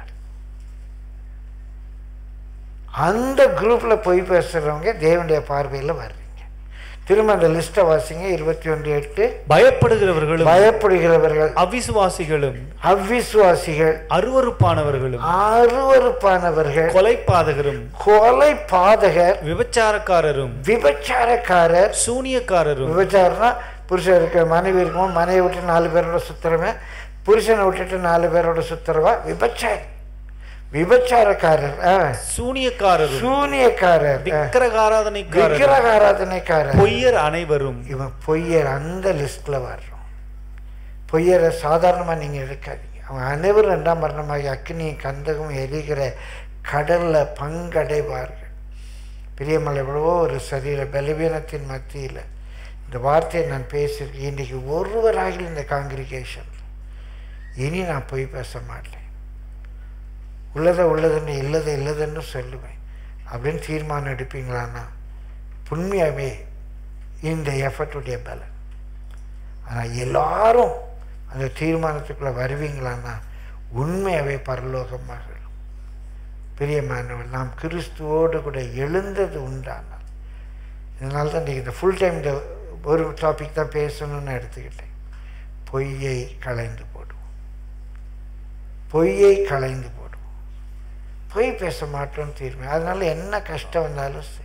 அந்த குரூப்ல பொய் பேசுறவங்க தேவனுடைய பார்வையில் வர்றீங்க. திரும்ப அந்த லிஸ்ட்டை வாசிங்க. இருபத்தி ஒன்று எட்டு. பயப்படுகிறவர்களும் பயப்படுகிறவர்கள் அவிசுவாசிகளும் அவிசுவாசிகள் அருவருப்பானவர்களும் அருவருப்பானவர்கள் கொலை பாதகரும் கொலை பாதகர் விபச்சாரக்காரரும் விபச்சாரக்காரர் சூனியக்காரரும். விபச்சாரம்னா புருஷன் இருக்க மனைவி இருக்கும், மனைவி விட்டு நாலு பேரோட சுத்துறவன், புருஷனை விட்டுட்டு நாலு பேரோட சுத்துறவா விபச்சாரி. விபச்சாரக்காரர், சூனியக்காரர், சூனியக்காரர், விக்கிரகாராதனைக்காரர், விக்கிரகாராதனைக்காரர், பொய்யர் அனைவரும். இவன் பொய்யர் அந்த லிஸ்ட்ல வர்றோம். பொய்யரை சாதாரணமா நீங்க எடுக்காதீங்க. அவன் அனைவரும் ரெண்டாம் மரணமாகி அக்னியும் கந்தகம் எரிகிற கடல்ல பங்கடைவார்கள். பிரியமலை எவ்வளவோ ஒரு சரீர பலவீனத்தின் மத்தியில் இந்த வார்த்தையை நான் பேசியிருக்கேன். இன்றைக்கு ஒருவராக இந்த காங்கிரிகேஷன் இனி நான் பொய் பேச மாட்டேன், உள்ளதை உள்ளதுன்னு இல்லதை இல்லதுன்னு சொல்லுவேன் அப்படின்னு தீர்மானம் எடுப்பீங்களான்னா உண்மையாகவே இந்த எஃபர்ட்டுடைய பலன். ஆனால் எல்லாரும் அந்த தீர்மானத்துக்குள்ளே வருவீங்களான்னா உண்மையாகவே பரலோகமாக. பிரியமானவர், நாம் கிறிஸ்துவோடு கூட எழுந்தது உண்டானால், இதனால தான் இன்றைக்கி இந்த ஃபுல் டைம் இந்த ஒரு டாபிக் தான் பேசணும்னு எடுத்துக்கிட்டேன். பொய்யை களைந்து போடுவோம், பொய்யை களைந்து போடுவோம். பொய் பேச மாட்டோம்னு தீர்மானம். அதனால என்ன கஷ்டம் வந்தாலும் சரி,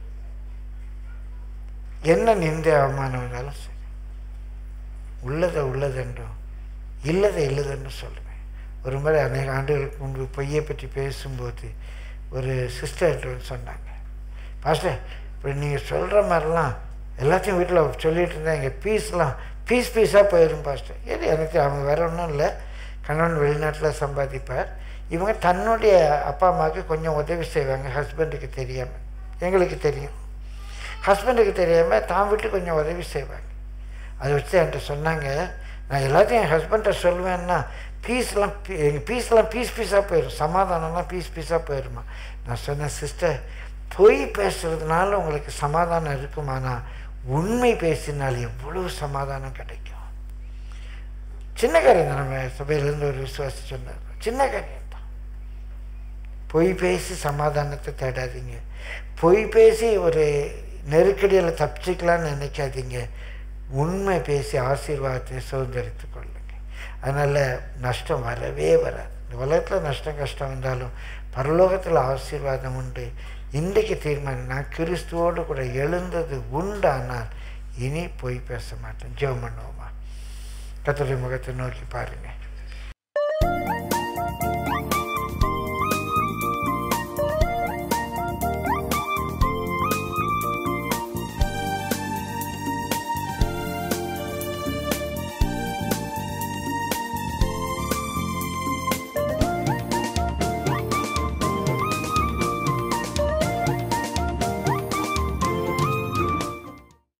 என்ன நிந்தை அவமானம் வந்தாலும் சரி, உள்ளதை உள்ளதென்றும் இல்லதை இல்லதென்று சொல்லுவேன். ஒரு முறை அநேக ஆண்டுகளுக்கு முன்பு பொய்யை பற்றி பேசும்போது ஒரு சிஸ்டர்கிட்ட வந்து சொன்னாங்க, பாஸ்டர் இப்போ நீங்கள் சொல்கிற மாதிரிலாம் எல்லாத்தையும் வீட்டில் சொல்லிகிட்டு இருந்தால் எங்கள் பீஸ்லாம் பீஸ் பீஸாக போயிடும் பாஸ்டர். ஏது எனக்கு அவங்க வேற ஒன்றும் இல்லை, கணவன் வெளிநாட்டில் சம்பாதிப்பார், இவங்க தன்னுடைய அப்பா அம்மாவுக்கு கொஞ்சம் உதவி செய்வாங்க, ஹஸ்பண்டுக்கு தெரியாமல். எங்களுக்கு தெரியும், ஹஸ்பண்டுக்கு தெரியாமல் தான் வீட்டு கொஞ்சம் உதவி செய்வாங்க. அதை வச்சு என்கிட்ட சொன்னாங்க, நான் எல்லாத்தையும் என் ஹஸ்பண்ட்டை சொல்லுவேன்னா பீஸ்லாம் எங்கள் பீஸ்லாம் பீஸ் பீஸாக போயிடும், சமாதானம்லாம் பீஸ் பீஸாக போயிடுமா. நான் சொன்னேன், சிஸ்டர் பொய் பேசுறதுனால உங்களுக்கு சமாதானம் இருக்குமானா உண்மை பேசினால் எவ்வளவு சமாதானம் கிடைக்கும். சின்ன காரியம் தான். நம்ம சபையிலேருந்து ஒரு விசுவாசி சொன்னார், சின்ன காரியம் தான். பொய் பேசி சமாதானத்தை தேடாதீங்க, பொய் பேசி ஒரு நெருக்கடியில் தப்பிச்சிக்கலான்னு நினைக்காதீங்க, உண்மை பேசி ஆசீர்வாதத்தை சுதந்திரித்து கொள்ளுங்க. அதனால் நஷ்டம் வரவே வராது. இந்த உலகத்தில் நஷ்டம் கஷ்டம் வந்தாலும் பரலோகத்தில் ஆசீர்வாதம் உண்டு. இன்றைக்கு தீர்மானம், நான் கிறிஸ்துவோடு கூட எழுந்தது உண்டானால் இனி பொய் பேச மாட்டேன். ஜெபம் பண்ணுவோமா? கர்த்தருடைய முகத்தை நோக்கி பாருங்கள்.